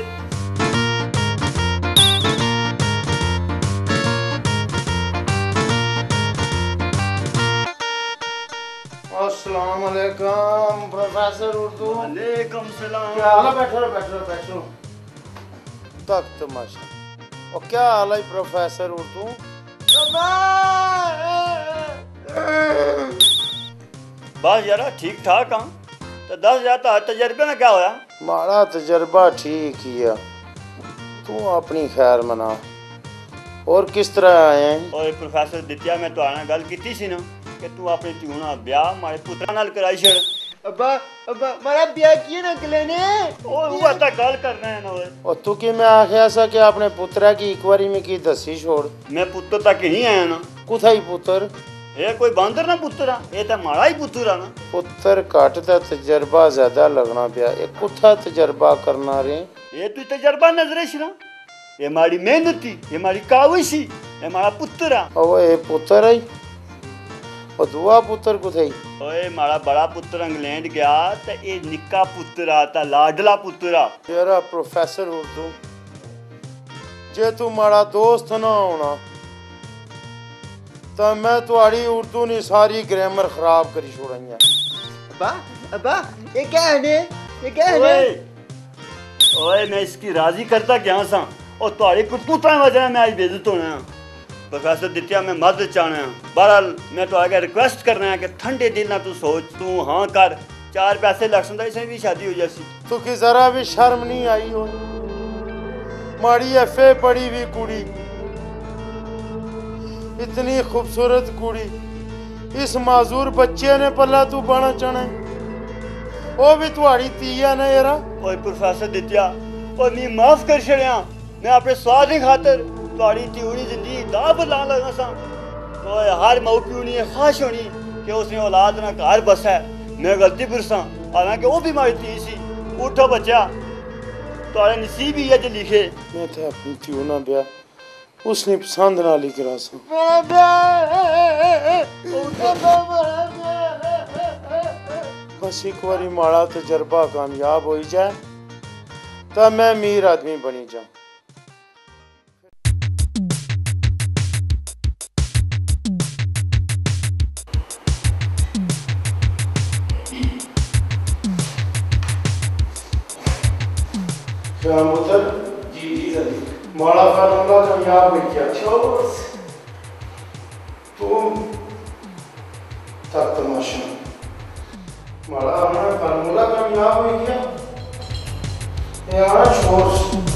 अस्सलाम वालेकुम प्रोफेसर उर्दू। वालेकुम सलाम। क्या हाल है? बैठो बैठो बैठो। तक तमाशा। और क्या हाल है प्रोफेसर उर्दू? बस यार ठीक ठाक हाँ। तो दस हजार तो तजर्बे में क्या होया? माड़ा तजर्बा ठीक ही है। तू अपनी खैर मना। और किस तरह आए हैं? ओए प्रोफेसर दित्या मैं तो आना गल कीती सी ना कि तू अपने ध्यूना ब्याह मारे पुत्रा नाल कराई छड़। अब्बा अब्बा मारा ब्याह किए ना कले ने। ओए वो आता गल करना है ना ओए। और तू कि मैं आखिया सा कि अपने पुत्रा की एक बारी में की दसी छोड़। मैं पुत्र तक ही नहीं आया ना। कुथाई पुत्र? ये कोई बांदर ना पुत्र आ, ये तो माड़ा ही पुत्र आ ना। पुत्र घट दा तजर्बा ज्यादा लगना पिया। ये कुथा तजर्बा करना रे? ये तू तजर्बा नजरे छना। ये मारी मेहनत थी, ये मारी काविश थी, ये मारा पुत्र आ। ओए पुत्र है। और दुआ पुत्र कुथाई? ओए मारा बड़ा पुत्र इंग्लैंड गया तो ये निक्का पुत्र आता लाडला पुत्र आ। तेरा प्रोफेसर उर्दू जे तू माड़ा दोस्त ना होना तो मैं तुम्हारी उर्दू ने सारी ग्रामर खराब करी छोड़ाई है। अब्बा अब्बा ये क्या है ने? ये क्या है ओए ने? ओए मैं इसकी राजी करता क्या सा और तुम्हारी करतूता वजह मैं आज बेइज्जत होना। प्रोफेसर दित्या मैं मदद चाहना है। बहरहाल मैं तो आगे रिक्वेस्ट करना है कि ठंडे दिल ना तू सोच, तू हाँ कर, चार पैसे लग सकता इसमें भी शादी हो जासी। तू की जरा भी शर्म नहीं आई हो? माड़ी एफए पड़ी हुई कुड़ी, इतनी खूबसूरत कुड़ी, इस माजूर बच्चे ने पल्ला तू बना चाहना है? वो भी तुम्हारी तीया ना यारा। ओए प्रोफेसर दित्या और नी माफ कर छड़िया। मैं अपने स्वाद की खातर तुम्हारी त्यूनी जिंदगी दाव पर लाने लगा सा। ओए हर माऊ प्यू ने ख्वाहिश होनी कि उसने औलाद ना घर बसा है। मैं गलती पर सा, हालांकि वो भी मारी ती सी। उठो बच्चा, तुम्हारे नसीब ही है जो लिखे। मैं तो अपनी त्यूना ना ब्याह उसने पसंद ना ली करा सा। बस एक बारी माड़ा तजर्बा कामयाब हो जाए तब मैं अमीर आदमी बनी जाऊं। क्या पुत्र? जी जी सर। माड़ा फार्मूला कामयाब हो गया। तुम तक तमाशा। माड़ा हमारा फार्मूला कामयाब हो गया। ये हमारा शोर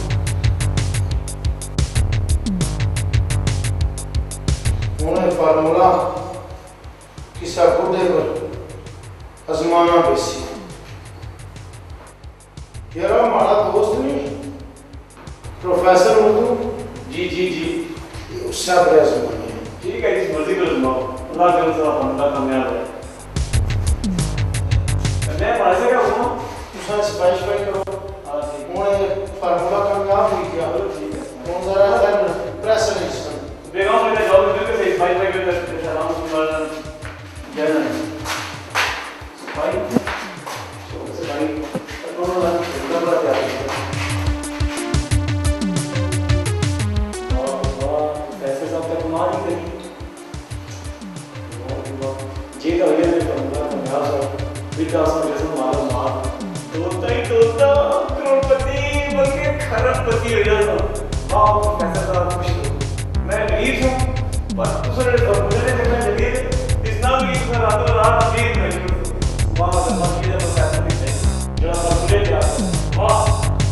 उन्हें फार्मूला किसा बुढ़े पर आजमाना बेसी। यार हमारा दोस्त नहीं प्रोफेसर उर्दू? जी जी जी उससे प्रयास मानिए। ठीक है जिस मर्जी को सुनाओ। अल्लाह के अनुसार बंदा कामयाब है। मैं पासे का हूं तुसा स्पेश पे करो। हां ठीक है फार्मूला कामयाब हो गया। ठीक है कौन जरा है प्रेस नहीं बेगम मैंने जॉब करके सही फाइल पे करके सलाम सुना क्या है भाई तो भाई दोनों नंबर क्या है? पैसे सब तक कमा ही करी जी का ये तो पंद्रह सौ विकास में जैसे मारो मार दोस्ता ही दोस्ता करोड़पति बन के खरबपति हो जाता। वाह पैसा तो खुश हो। मैं गरीब हूँ पर दूसरे मुझे देखना चाहिए इतना भी इसमें रातों रात अमीर नहीं हूँ। वाह मतलब ये तो पैसा नहीं चाहिए जो आप मुझे क्या वाह।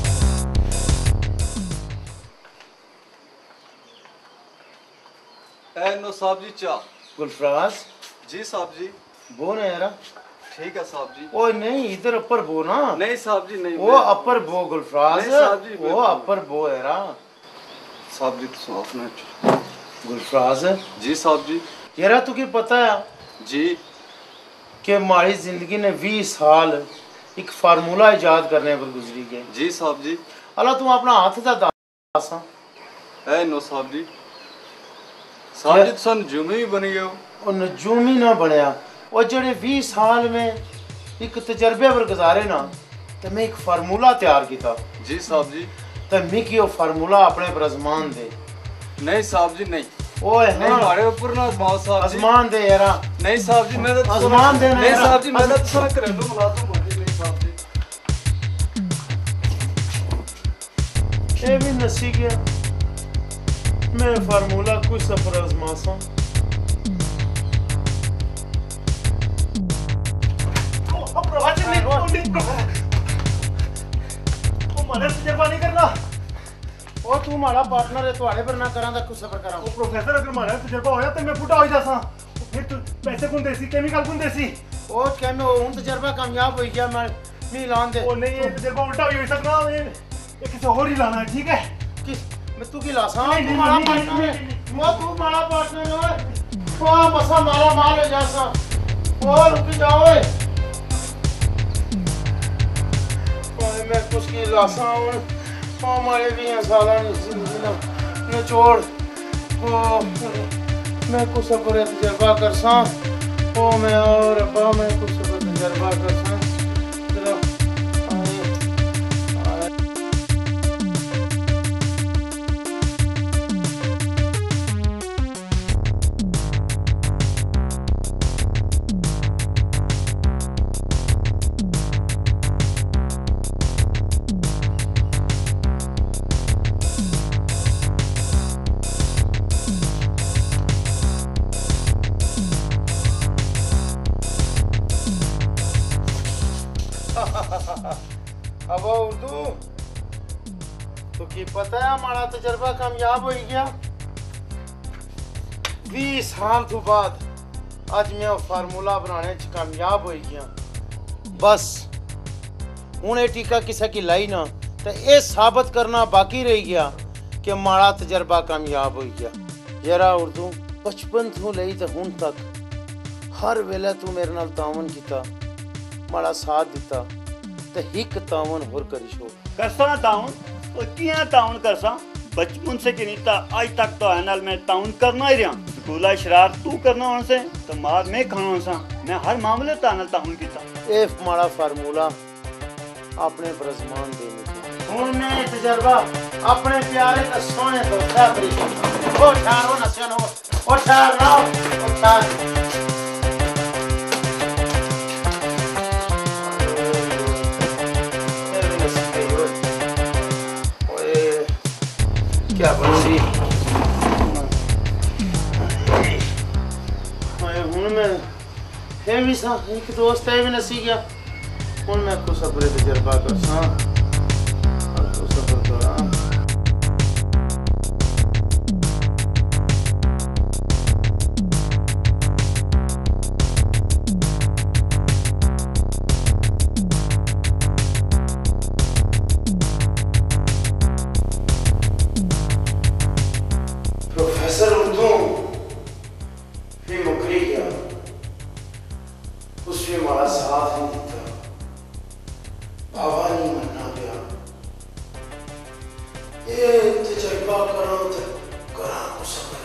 ए नो साहब जी चाह। गुलफराज जी साहब जी। वो ना यारा। ठीक है साहब जी। ओ नहीं इधर अपर बो ना। नहीं साहब जी नहीं। वो अपर बो गुलफराज। नहीं साहब जी वो अपर बो यारा। साहब जी तो साफ ना। गुलफराज जी साहब जी। यारा तुझे पता है जी कि हमारी जिंदगी ने बीस साल एक फार्मूला इजाद करने पर गुजरी गए। जी साहब जी। अल्लाह तुम अपना हाथ दा दासा। ए नो साहब जी। साहब जी तो नजूमी भी बन गए। और नजूमी ना बनया और जड़े बीस साल में एक तजर्बे पर गुजारे ना ਤੇ ਮੈਂ ਇੱਕ ਫਾਰਮੂਲਾ ਤਿਆਰ ਕੀਤਾ। जी साहब जी। ਤੇ ਮਿਕੀ ਉਹ ਫਾਰਮੂਲਾ ਆਪਣੇ ਪਰ ਅਜ਼ਮਾਨ ਦੇ। नहीं साहब जी नहीं। ओए नहीं हाँ हमारे ऊपर ना आजमाओ साहब जी। आजमान दे यारा। नहीं साहब जी मैं तो आजमान दे नहीं साहब जी मैं तो सारा घरेलू मुलाजिम हूं जी। नहीं साहब जी ये भी नसी गया। मैं फार्मूला कुछ सफर आजमासा। ओ प्रभात नहीं ओ मारे तजर्बा नहीं करना। ਉਹ ਤੂੰ ਮਾੜਾ ਪਾਰਟਨਰ ਹੈ ਤੁਹਾਡੇ ਪਰ ਨਾ ਕਰਾਂ ਦਾ ਕੁਝ ਸਫਰ ਕਰਾਂ। ਉਹ ਪ੍ਰੋਫੈਸਰ ਅਗਰ ਮਾਰਾ ਤਜਰਬਾ ਹੋਇਆ ਤੇ ਮੈਂ ਬੁੱਢਾ ਹੋ ਜਾਸਾਂ ਫਿਰ ਤੂੰ ਪੈਸੇ ਕੋਣ ਦੇਸੀ ਕੈਮੀਕਲ ਕੋਣ ਦੇਸੀ ਉਹ ਕਹਿੰਦੇ ਹੁਣ ਤਜਰਬਾ ਕਾਮਯਾਬ ਹੋਈ ਗਿਆ ਮੈਂ ਨਹੀਂ ਲਾਣ ਦੇ। ਉਹ ਨਹੀਂ ਇਹ ਤਜਰਬਾ ਉਲਟਾ ਵੀ ਹੋ ਸਕਦਾ ਇਹ ਇਹ ਕਿਸੇ ਹੋਰ ਹੀ ਲਾਣਾ ਠੀਕ ਹੈ ਕਿ ਮੈਂ ਤੂੰ ਕੀ ਲਾਸਾਂ ਤੂੰ ਮਾੜਾ ਪਾਰਟਨਰ ਹੈ ਉਹ ਤੂੰ ਮਾੜਾ ਪਾਰਟਨਰ ਓਏ ਉਹ ਮਸਾ ਮਾਰਾ ਮਾਲ ਹੋ ਜਾਸਾਂ ਉਹ ਰੁਕ ਜਾ ਓਏ ਓਏ ਮੈਂ ਕੁਛ ਕੀ ਲਾਸਾਂ ਓਏ हमारे भी हैं साला जिंदगी ना निचोड़ ओ मैं कुछ सफर तजर्बा कर सा ओ मैं और अब्बा मैं कुछ सफर तजर्बा कर सा चलो अब उर्दू तो की पता है हमारा तजर्बा कामयाब हो गया बीस साल तो बाद आज मैं वो फार्मूला बनाने च कामयाब हो गया बस हूँ ये टीका किसी की लाई ना तो ये साबित करना बाकी रह गया कि हमारा तजर्बा कामयाब हो गया जरा उर्दू बचपन तो लई तो हूँ तक हर वेले तू मेरे नाल तावन किया माड़ा साथ दिता ते हिक तावन होर करी छोड़ करसा ना तावन ओ किया तावन करसा बचपन से कि नहीं ता आज तक तो है नाल मैं तावन करना ही रहा स्कूला शरारत तू करना होने से तो मार मैं खाना सा मैं हर मामले ता नाल तावन कीता ए माड़ा फार्मूला अपने ब्रजमान देने हुन मैं तजर्बा अपने प्यारे ते सोने दोस्ता करी ओ ठारो नसन हो ओ ठार ना ओ ठार क्या बंसी हूँ मैं है भी सा एक दोस्त है भी नसी गया हूँ मैं कुछ अपने तजर्बा कर सा और कुछ सफर करा प्रोफेसर उर्दू भी मुकरी गया उसने हमारा साथ नहीं दिता बाबा नहीं मनना गया ये तजर्बा करो तो करा को सबर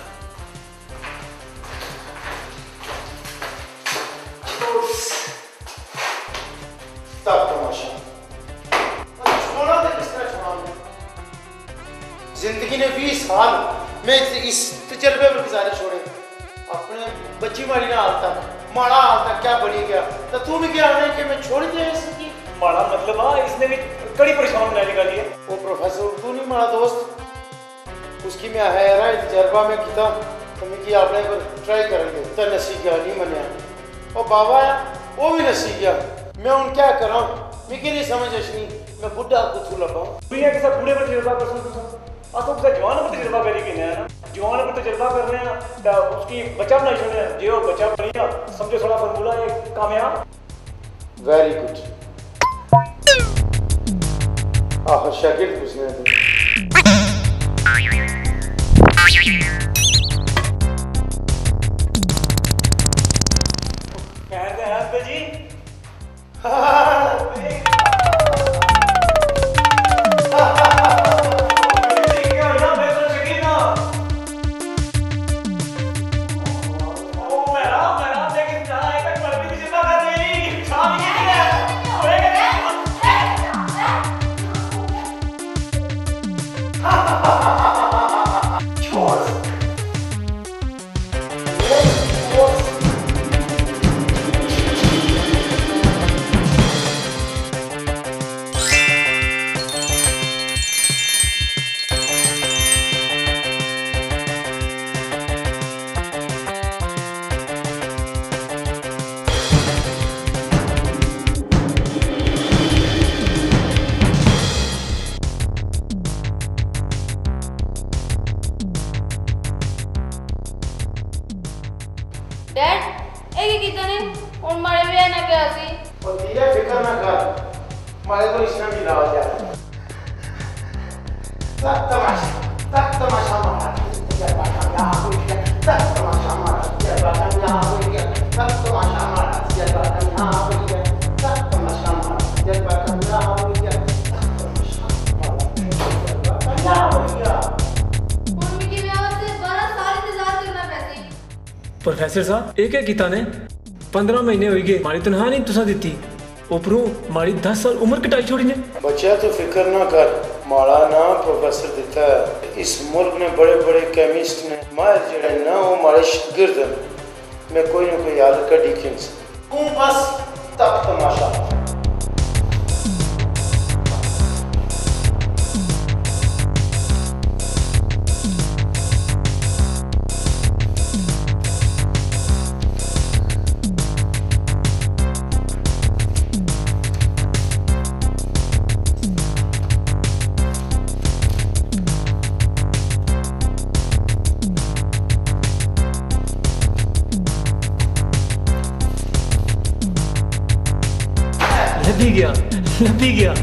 तब तमाशा छोड़ा तो किस तरह छोड़ा जिंदगी ने बीस साल मैं इस तजर्बे पर गुजारे छोड़े अपने बच्ची मारी ना हाल तक माड़ा हाल तक क्या बनी गया तो तू भी क्या है कि मैं छोड़ दिया इसकी माड़ा मतलब हाँ इसने भी कड़ी परेशान बनाने निकाली है वो प्रोफेसर उर्दू नहीं माड़ा दोस्त उसकी मैं है रहा तजर्बा में किया तो मैं किया अपने पर ट्राई करेंगे तो नसी गया नहीं मनिया और बाबा है वो भी नसी गया मैं उन क्या करा मैं नहीं समझ नहीं मैं बुढ़ा कुछ लगाऊं दुनिया के साथ बूढ़े पर तजर्बा कर सकता आपको उसका जवान पर तजर्बा करी कि ना जवान पर तजर्बा कर रहे हैं तो उसकी बच्चा नहीं छोड़े जो बच्चा बनी ना समझो थोड़ा फार्मूला ये कामयाब वेरी गुड आह शागिर्द पूछने थे कहते हैं पे जी डैड ए की कीता ने हुन मारे वे ना क्या सी ओ धीरे फिकर ना कर मारे को इसमें भी लाओ जा तक तमाशा तक तमाशा मारा जब कामयाब हो गया तक तमाशा मारा जब कामयाब हो गया तक तमाशा मारा जब कामयाब हो गया तक तमाशा मारा जब कामयाब हो गया प्रोफेसर साहब एक है किता ने पंद्रह महीने हो गए मारी तनहा नहीं तुसा दी उपरों मारी दस साल उम्र कटाई छोड़ी ने बच्चा तो फिक्र ना कर माड़ा ना प्रोफेसर देता है इस मुल्क में बड़े बड़े केमिस्ट ने माहिर जड़े ना वो मारे शागिर्द मैं कोई ना कोई याद कर दी किंस तू बस तक तमाशा लपी गया लपी गया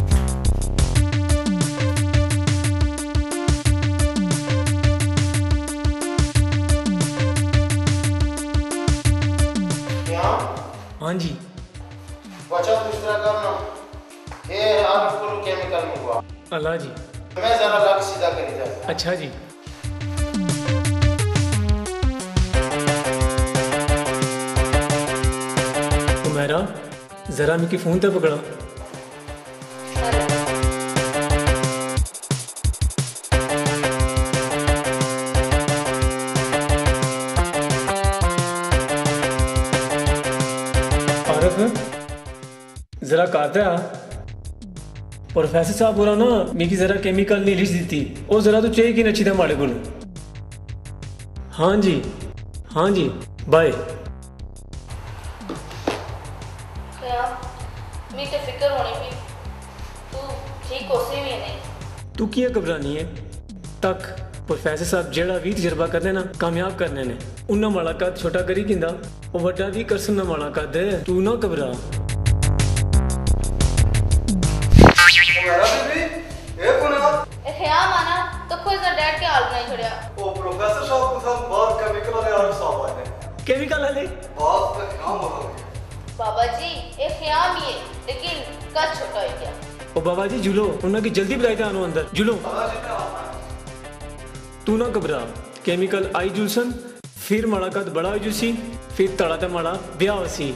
हाँ जी बच्चा दूसरा करना ये आपको केमिकल में हुआ अल्लाह जी मैं जरा लग सीधा करी जाए अच्छा जी उमेरा जरा मिकी फोन तो पकड़ा आरफ जरा कहता प्रोफेसर साहब बोला ना मिकी जरा केमिकल नहीं लिख दी वो जरा तो चाहिए कि अच्छी था माड़े को हाँ जी हाँ जी बाय फिक्र होनी भी तू ठीक होसी भी नहीं तू किया घबरानी है तक प्रोफेसर साहब जेड़ा भी तजर्बा करने ना कामयाब करने ने उन्ना माड़ा कद छोटा करी किंदा वो वड्डा भी करसन ना माड़ा कद तू ना घबरा मेरा बीबी ए पुना ए ख्याल माना तो खुद सा डैड के हाल नहीं छोड़या ओ प्रोफेसर साहब के साथ बात केमिकल वाले और साहब आए हैं केमिकल वाले बात पे काम हो गया बाबा जी एक ख्याल ही है लेकिन कद छोटा हो गया ओ बाबा जी झूलो उन्ना की जल्दी बुलाई आनो अंदर झूलो तू ना घबरा केमिकल आई जुलसन फिर माड़ा कद बड़ा हो जुसी फिर तड़ा ते माड़ा ब्याह होसी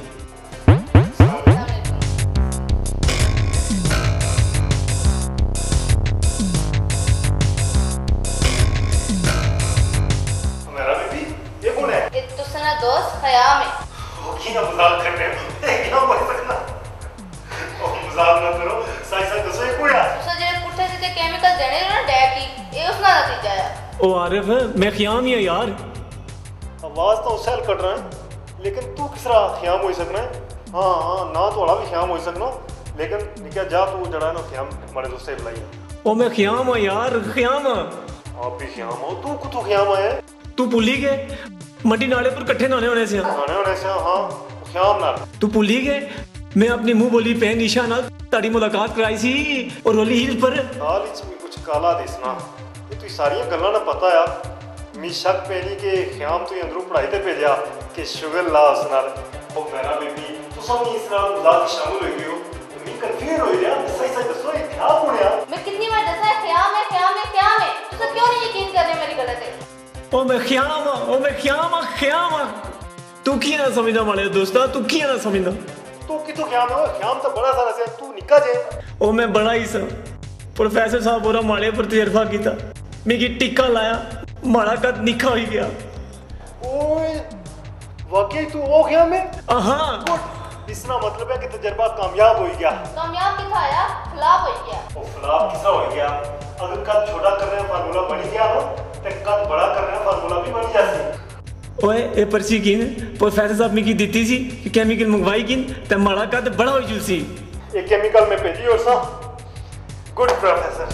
मेरा बीबी ये कौन है ये तो सना दोस्त ख्याल में की ना मजाक कर रहे हो क्या बोल सकना ओ मजाक ना करो सही सही दसो ये कोई है तुसा जेरे पुट्ठे सीधे केमिकल देने ना डैड की ये उसना नतीजा है ओ आरिफ मैं ख्याम ही है यार आवाज तो उससे कट रहा है लेकिन तू किस तरह ख्याम हो सकना है हाँ हाँ ना तो वाला भी ख्याम हो सकना लेकिन निकल जा तू जड़ा ना ख्याम हमारे दोस्त से बुलाई ओ मैं ख्याम हूँ यार ख्याम आप भी ख्याम हो तू कुछ ख्याम है तू भूली गए मटी नाले पर कट्ठे नहाने होने से नहाने होने से हाँ ख्याम ना तू भूली गए मैं अपनी मुंह बोली पहन निशा नाल तारी मुलाकात कराई सी और रोली हिल पर हाल इच भी कुछ काला दिसना ये तू सारी गल्लां ना पता यार मी शक पैनी के ख्याम तू अंदरों पढ़ाई ते भेजा कि शुगर ला उस नाल ओ मेरा बेबी तू सब इस नाल मजाक शामिल हो गई हो मी कंफ्यूज हो गया सही सही दसो ये क्या हो गया मैं कितनी बार दसा ख्याल में ख्याल में ख्याल में तू क्यों नहीं यकीन कर रहे मेरी गलत है ओ मैं ख्याम ओ मैं ख्याम ख्याम तू किया ना समझना माड़े दोस्ता तू किया ना समझना तू कितो ख्याम है ख्याम तो बड़ा सारा से तू निका जे ओ मैं बड़ा ही सा प्रोफेसर साहब बोरा माड़े पर तजर्बा कीता मिगी टिक्का लाया माड़ा कद निका हो गया ओए वाकई तू ओ ख्याम है हां इसना मतलब है कि तजर्बा कामयाब हो गया कामयाब किथा आया फ्लॉप हो गया ओ फ्लॉप किसा हो गया अगर कद छोटा कर रहे हैं फार्मूला बन गया ना ते कद बड़ा कर रहे हैं फार्मूला भी बन जाती ओए ए पर्ची किन प्रोफेसर साहब मिगी दित्ती सी कि केमिकल मंगवाई किन ते माड़ा कद बड़ा हो जुसी ये केमिकल में भेजी और सा गुड प्रोफेसर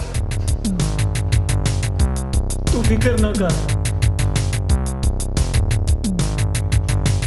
तू फिक्र ना कर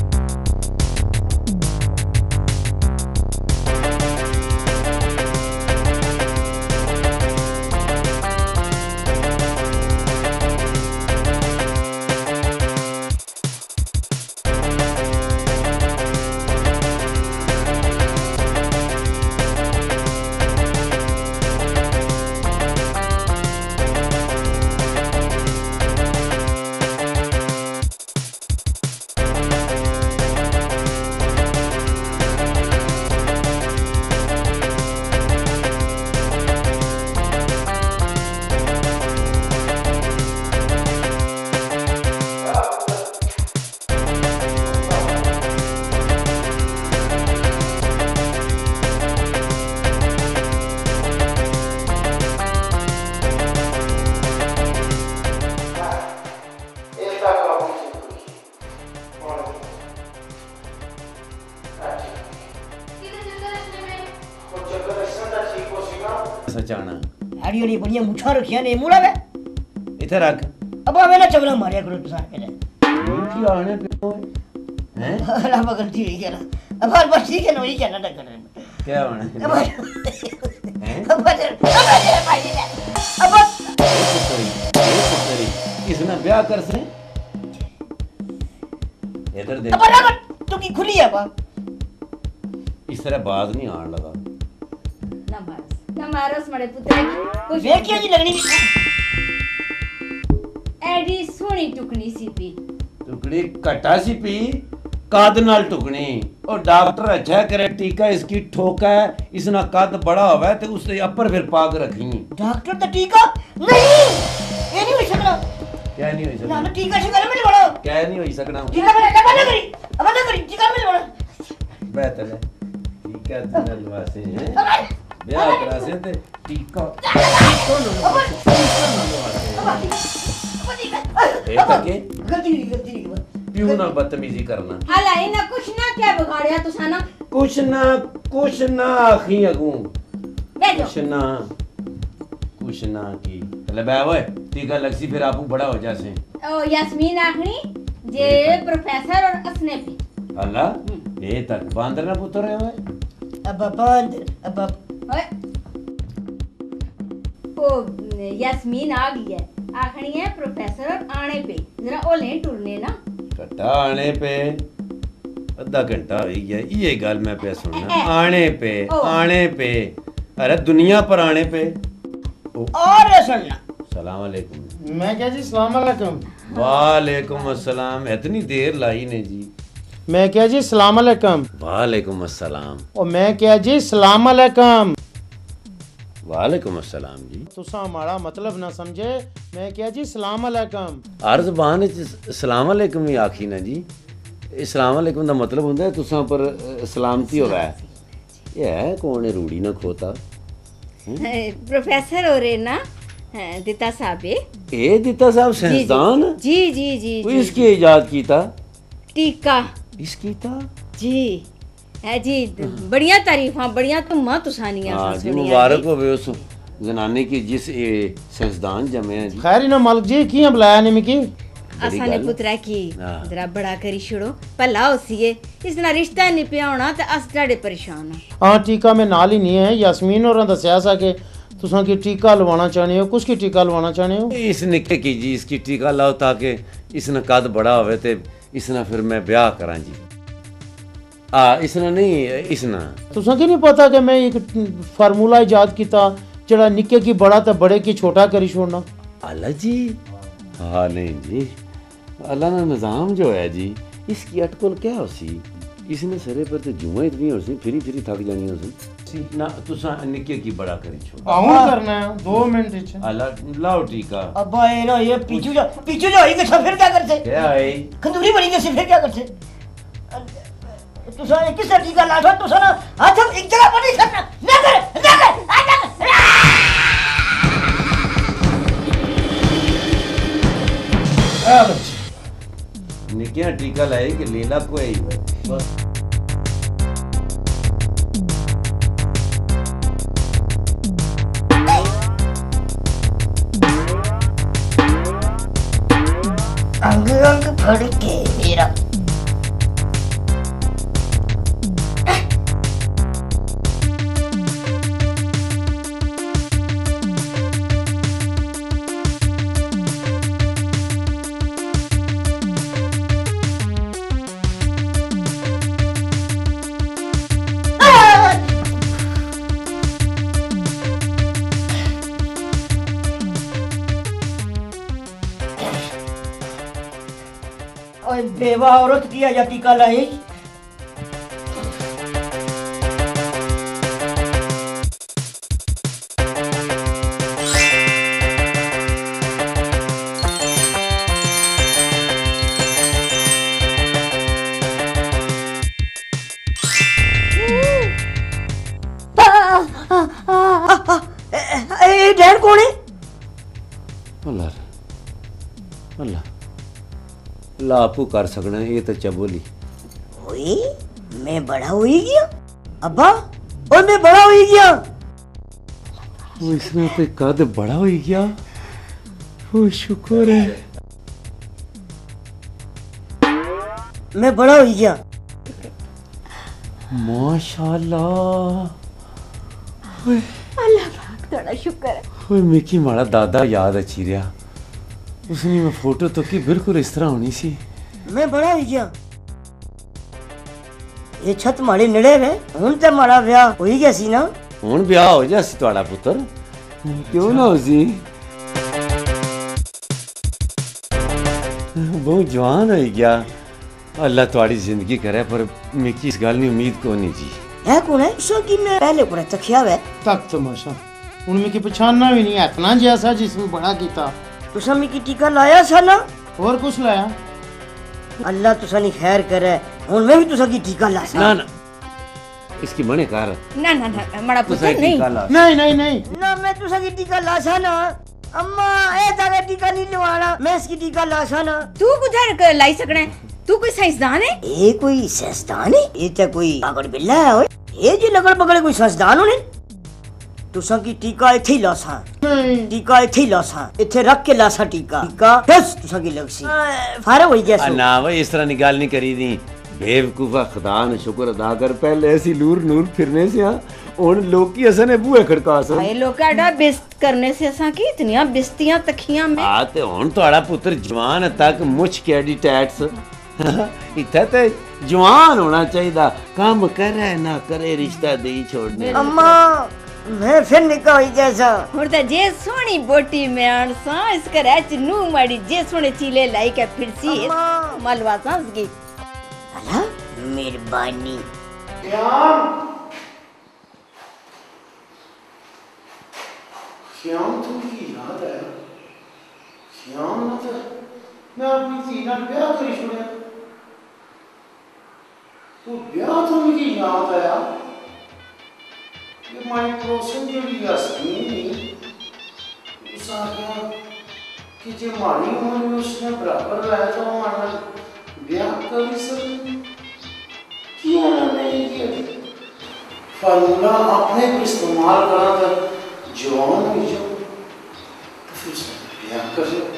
सचाना आड़ियो ने बढ़िया मुठा रखिया ने मुड़ा वे इधर रख अब आवे ना चवला मारिया करो तुसा के की आने पे हैं अल्लाह बगल थी गया अब बस ठीक है नोई क्या ना कर क्या होना अब हैं अब भाई अब इसने ब्याह कर से इधर देख अब ना तू की खुली है बा इस तरह बाज नहीं आने लगा ना मारस ना मारस मरे पुत्र कुछ वे क्या जी लगनी एडी सोनी टुकनी सी पी टुकड़ी कटा सी पी कद नाल टुकनी और डॉक्टर अच्छा करे टीका इसकी ठोका है इसना कद बड़ा होवे ते उससे अपर फिर पाग रखी डॉक्टर तो टीका नहीं ये नहीं हो सकता क्या नहीं हो सकता ना टीका से करे में बड़ा क्या नहीं हो सकता टीका में डबल ना करी अब ना करी टीका में बड़ा बेहतर है टीका तनल वासे हैं ब्याह करा से ते टीका ए तके गलती नहीं गलती नहीं क्यों ना बदतमीजी करना हाला इना कुछ ना क्या बिगाड़या तुसा ना कुछ ना कुछ ना आखी अगू बैठो कुछ ना कुछ ना की ले बे ओए टीका लगसी फिर आपू बड़ा हो जासे ओ यास्मीन आखनी जे प्रोफेसर और असने पे अल्लाह ए तक बांदर ना पुत्र है ओए अब बांदर अब ओए ओ यास्मीन आ गई है आखनी है प्रोफेसर और आने पे जरा ओ ले टुरने ना कटा आने पे आधा घंटा हो गया ये गल मैं पे सुनना आने पे आने पे अरे दुनिया पर आने पे और सुनना सलाम वालेकुम मैं क्या जी सलाम अलैकुम वालेकुम अस्सलाम इतनी देर लाई ने जी मैं क्या जी सलाम अलैकुम वालेकुम अस्सलाम और मैं क्या जी सलाम अलैकुम वालेकुम अस्सलाम जी तुसा हमारा मतलब ना समझे मैं क्या जी सलाम अलैकुम हर ज़बान च सलाम अलैकुम ही आखी ना जी सलाम अलैकुम दा मतलब हुंदा है तुसा पर सलामती होवे ये है कौन है रूड़ी ना खोता प्रोफेसर हो रे ना दिता साहब ए दिता साहब साइंसदान जी जी जी वो इसकी इजाद कीता टीका इसकी था जी है जी बढ़िया तारीफां बढ़िया तुमा तुसानियां हां जी मुबारक होवे उस जनाने की जिस साइंसदान जमे हैं जी खैर इना मालिक जी कियां बुलाया ने मिकी असाने पुत्रा की जरा बड़ा करी छोड़ो भला होसीए इसना रिश्ता नहीं पिया होना ते अस बड़े परेशान हां हां टीका में नाल ही नहीं है यास्मीन और दसया सा के तुसा की टीका लवाना चाहने हो कुछ की टीका लवाना चाहने हो इस निके की जी इसकी टीका लाओ ताकि इसना कद बड़ा होवे ते इसना फिर मैं ब्याह करा जी आ इसना नहीं इसना तुसा की नहीं पता कि मैं एक फार्मूला इजाद कीता जड़ा निके की बड़ा ते बड़े की छोटा करी छोड़ना अल्लाह जी हाँ नहीं जी अल्लाह ना निज़ाम जो है जी इसकी अटकल क्या होसी इसने सरे पर तो जुआ इतनी होसी फिरी फिरी थक जानी होसी ना तुसा निके की बड़ा करी छोड़ आऊं करना है दो मिनट इच अल्लाह लाओ टीका अब्बा ये ना ये पीछू जा पीछू जा के फिर क्या करते क्या है खंदूरी बनी के फिर क्या करते तुसा एक किस टीका लाठा तुसा ना हाथ एक जगह पर नहीं करना ना कर ना कर आ बच्चे निकिया टीका लाए कि लीला को आई बस अंग अंग फड़ के मेरा बेवा औरत किया या टीका लाई डैड कौन है अल्लाह अल्लाह फैसला आपू कर सकना है, ये तो चबोली ओए मैं बड़ा हो ही गया अब्बा, और मैं बड़ा हो ही गया। वो इसमें तो कद बड़ा हो गया। वो शुक्र है मैं बड़ा हो गया। माशाल्लाह। अल्लाह पाक बड़ा शुक्र है। ओए मिकी माड़ा दादा याद अच्छी रहा, उसने मैं फोटो तो की बिल्कुल इस तरह होनी सी। मैं बड़ा हो गया। ये छत माड़ी नड़े में हुन ते माड़ा ब्याह हो ही गया सी ना। हुन ब्याह हो जा सी तुम्हारा पुत्र, क्यों ना हो सी। बहुत जवान हो गया। अल्लाह तुम्हारी जिंदगी करे, पर मिकी इस गल नी उम्मीद को नहीं जी। है कौन है सो कि मैं पहले को तखिया वे तक तमाशा उनमें की पहचानना भी नहीं है, इतना जैसा जिसमें बड़ा कीता। तुसा मिकी टीका लाया सा ना, और कुछ लाया। अल्लाह तुसा नी खैर करे, हुन मैं भी तुसा की टीका ला सा। ना ना इसकी मने कार ना ना ना बड़ा पुत्र नहीं नहीं नहीं नहीं ना मैं तुसा की टीका ला सा ना। अम्मा ए तारा टीका नहीं लवाना, मैं इसकी टीका ला सा ना। तू कुधर लाई सकने, तू कोई साइंसदान है? ये कोई साइंसदान है? ये तो कोई पागल बिल्ला है ओए। ये जी लगड़ पकड़े कोई साइंसदान होने। तुसा की टीका इथे ही लासा, टीका इथे ही लासा, इथे रख के लासा टीका। टीका बस तुसा की लगसी फारे होई गया सो। ना भाई इस तरह निकाल नहीं करी दी बेवकूफा। खुदा ने शुक्र अदा कर, पहले ऐसी लूर नूर फिरने से हुन लोग की असने बूहे खड़का सन। भाई लोग काडा बेइज्जत करने से असा की इतनियां बेइज्जतियां तखियां में। आ ते हुन तोड़ा पुत्र जवान तक मुछ कैडी टैट्स इथे ते जवान होना चाहिए। काम करे ना करे रिश्ता दे छोड़ने। अम्मा मैं फिर निका होई जैसा हुन ते जे सोनी बोटी में आन सा इस करे च नू माड़ी जे सोने चीले लाई के फिरसी मलवा सांस की। अल्लाह मेहरबानी। श्याम श्याम तुमकी याद है? श्याम ना तो मैं अपनी धी नाल ब्याह करी छोड़िया, तो ब्याह तो मुझे याद आया। ये मारी पड़ोसन जी यास्मीन उस आ गया कि जे मारी उम्र में उसने बराबर लाया तो हमारा ब्याह कर सकते किया नहीं किया। फॉर्मूला अपने को इस्तेमाल करा था, जवान हो जाओ तो फिर ब्याह कर लो।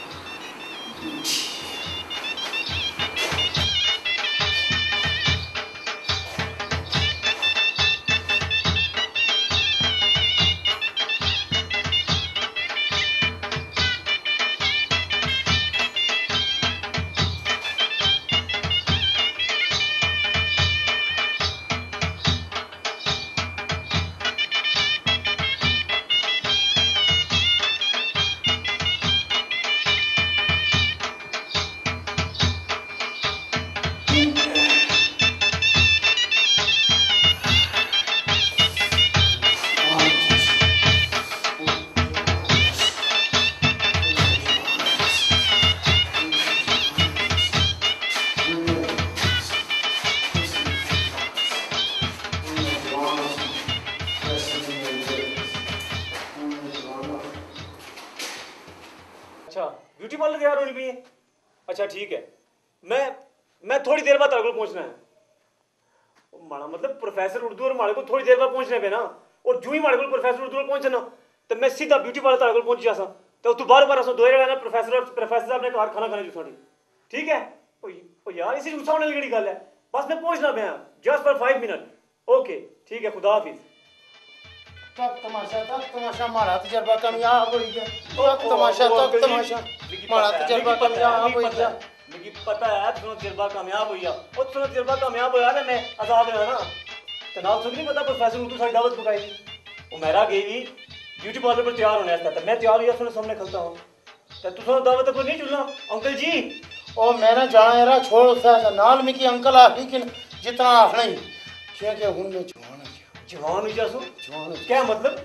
ब्यूटी पार्लर तैयार होनी भी है। अच्छा ठीक है, मैं मैं थोड़ी देर बाद तेरे को पहुंचना है। माड़ा मतलब प्रोफेसर उर्दू और माड़े को थोड़ी देर बाद पहुंचने पे ना, और जो ही माड़े को प्रोफेसर उर्दू पहुंचना तो मैं सीधा ब्यूटी पार्लर तेरे को पहुंच जासा। तो तू बार बार असो दो जगह ना प्रोफेसर और प्रोफेसर साहब ने कार खाना खाने जो साडी ठीक है। ओ यार इसी गुस्सा होने वाली गल है, बस मैं पहुंचना पे just for five minute. Okay ठीक है, खुदा हाफिज। तक तमाशा तक तमाशा मारा तजर्बा कामयाब हो गया। तक तमाशा तक तमाशा मारा तजर्बा कामयाब हो गया। मुझे पता है तुम तजर्बा कामयाब हो गया, और तुम तजर्बा कामयाब होया ना मैं आजाद होया ना। तनाव सुन नहीं पता प्रोफेसर उर्दू सारी दावत पकाई वो मेरा गई ब्यूटी पार्लर पर तैयार होने वास्ते, मैं तैयार हुआ सुनो सामने खलता हूं तो तुम दावत पर नहीं चलना अंकल जी। ओ मैंने जाना यार छोड़ उसका नाल में की अंकल आ लेकिन जितना आखना ही क्या क्या हुन में जवान है जवान हो जासो। जवान क्या मतलब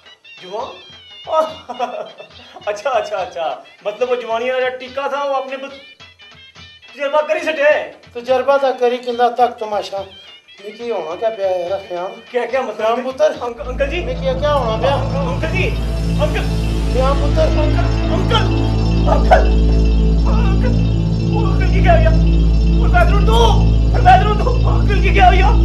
जवान? अच्छा अच्छा अच्छा, मतलब वो जवानी वाला टीका था वो अपने तजर्बा करी सटे। तजर्बा था करी किंदा तक तमाशा मिकी होना क्या प्या है ख्याम क्या क्या मतलब पुत्र अंकल अंकल जी मिकी क्या होना प्या अंकल जी अंकल ख्याम पुत्र uncle uncle uncle uncle ji क्या हुआ? प्रोफेसर उठो, प्रोफेसर उठो, अंकल की क्या हुआ?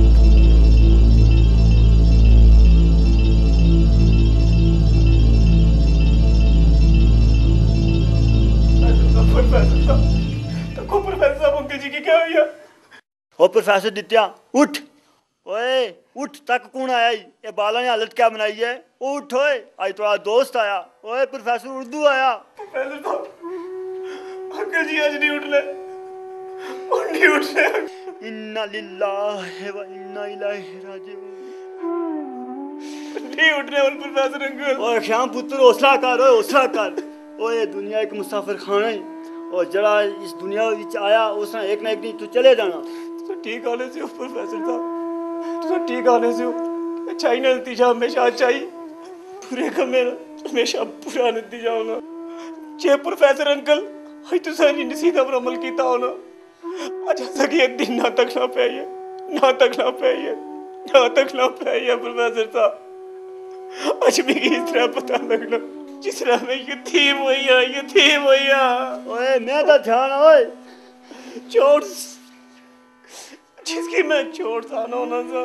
प्रोफेसर साहब, देखो प्रोफेसर साहब, अंकल जी की क्या हुआ? ओ प्रोफेसर दित्या उठ, ओए उठ, तक कौन आया? ये बाला ने हालत क्या बनाई है? उठ ओए, आज तुम्हारा दोस्त आया। ओए प्रोफेसर उर्दू आया। प्रोफेसर साहब, अंकल जी आज नहीं उठने, और नहीं उठने। इन्ना लिल्लाहि व इन्ना इलैहि राजिऊन। नहीं उठने और प्रोफेसर अंकल। ओए ख्याम पुत्र हौसला कर, ओए हौसला कर। ओए दुनिया एक मुसाफिर खाना है, और जरा इस दुनिया विच आया उसने एक ना एक दिन तू चले जाना। तो ठीक आने से हो प्रोफेसर साहब, तो ठीक आने से हो। अच्छा ही नतीजा हमेशा अच्छा ही, पूरे का मेरा हमेशा पूरा नतीजा होना। जे प्रोफेसर अंकल आज तो सारी नसीहत पर अमल कीता होना, अच्छा सकी एक दिन ना तक ना पाइए, ना तक ना पाइए, ना तक ना पाइए प्रोफेसर साहब। आज भी इस तरह पता लगना जिस तरह मैं यतीम हुईया, यतीम हुईया। ओए मैं तो ध्यान ओए चोट जिसकी मैं चोट था ना ना सा,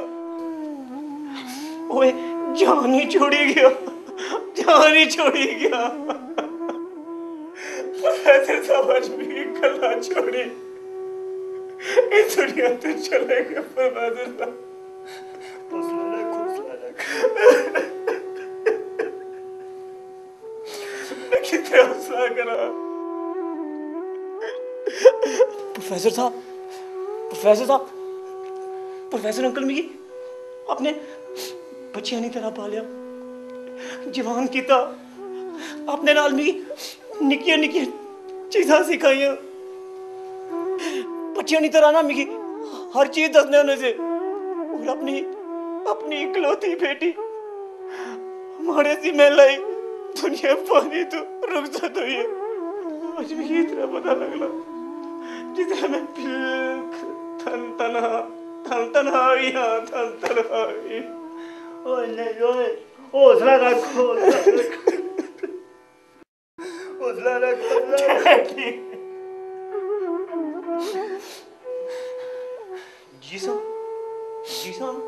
ओए जान ही छोड़ी गया, जान ही छोड़ी गया। प्रोफेसर साहब आज भी गला छोड़ी, इस दुनिया से चले गए प्रोफेसर साहब। हौसला रख, हौसला रख। मैं कितने हौसला करा। प्रोफेसर साहब, प्रोफेसर साहब, प्रोफेसर अंकल मिगी आपने बच्चियां नहीं तरह पालिया, जवान किया आपने नाल मिगी निक्कियां निक्कियां चीज़ां सिखाइयां, बच्चियां नहीं तरह ना मिगी हर चीज दसने होने से, और अपनी अपनी इकलौती बेटी हमारे सी में लाई दुनिया पानी तो रुखसत हुई है। आज भी इतना पता लगला जितना मैं बिल्कुल तन तनहा तन तनहा हुई, हाँ तन तनहा हुई। ओए नहीं ओए, हौसला रख, हौसला रख, हौसला रख, हौसला रख। जी साहब, जी साहब,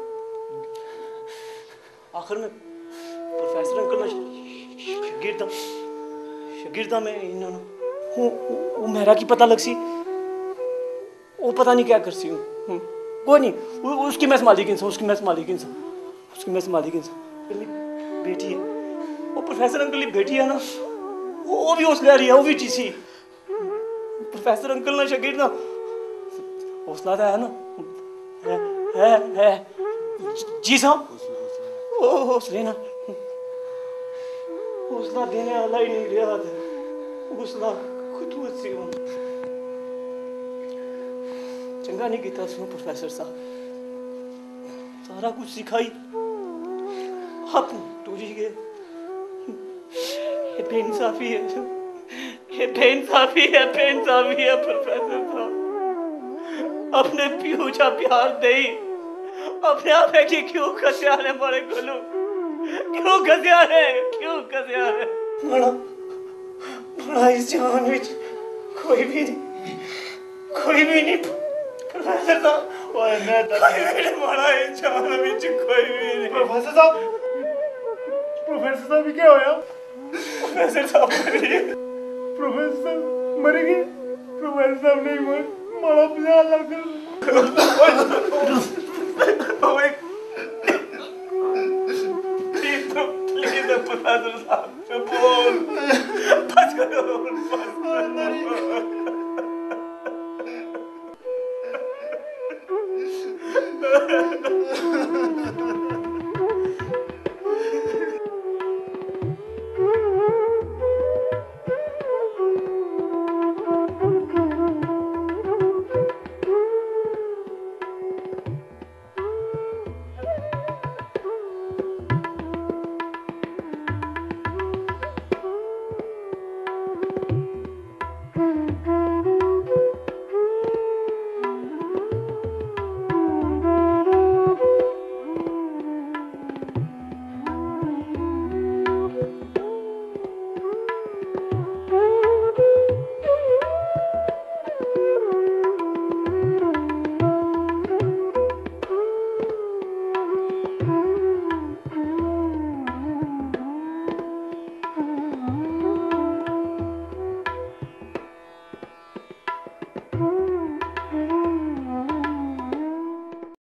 आखिर में प्रोफेसर अंकल ना शगिरदा शगिरदा में इन्होंने वो वो मेरा की पता लग सी, वो पता नहीं क्या कर सी हूँ। कोई नहीं, वो उसकी मैं संभाली किन उसकी मैं संभाली किन उसकी मैं संभाली किन बेटी है वो, प्रोफेसर अंकल की बेटी है ना, वो भी हौसला रही है, वो भी जीसी। प्रोफेसर अंकल ना शगिरदा हौसला है ना, है है है जी साहब, वो हौसले ना हौसला देने वाला ही नहीं रहा था, हौसला खुद से हूँ। चंगा नहीं किया उसने प्रोफेसर साहब, सारा कुछ सिखाई आप टूरी गए। ये बेइंसाफी है, ये बेइंसाफी है, बेइंसाफी है प्रोफेसर साहब। अपने प्यूजा प्यार दे अपने आप है कि क्यों कसिया है हमारे गोलू, क्यों कसिया है, क्यों कसिया है। बड़ा बड़ा इस जहान में कोई भी नहीं, कोई भी नहीं प्रोफेसर साहब। ओए मैं तो बड़ा इस जहान में कोई भी नहीं। प्रोफेसर साहब, प्रोफेसर साहब क्या होया? प्रोफेसर साहब मर गए, प्रोफेसर साहब मर गए, प्रोफेसर साहब नहीं मर, मारा पचास लाख। ओए प्लीज तो प्लीज प्रोफेसर साहब बोल, बस करो, बस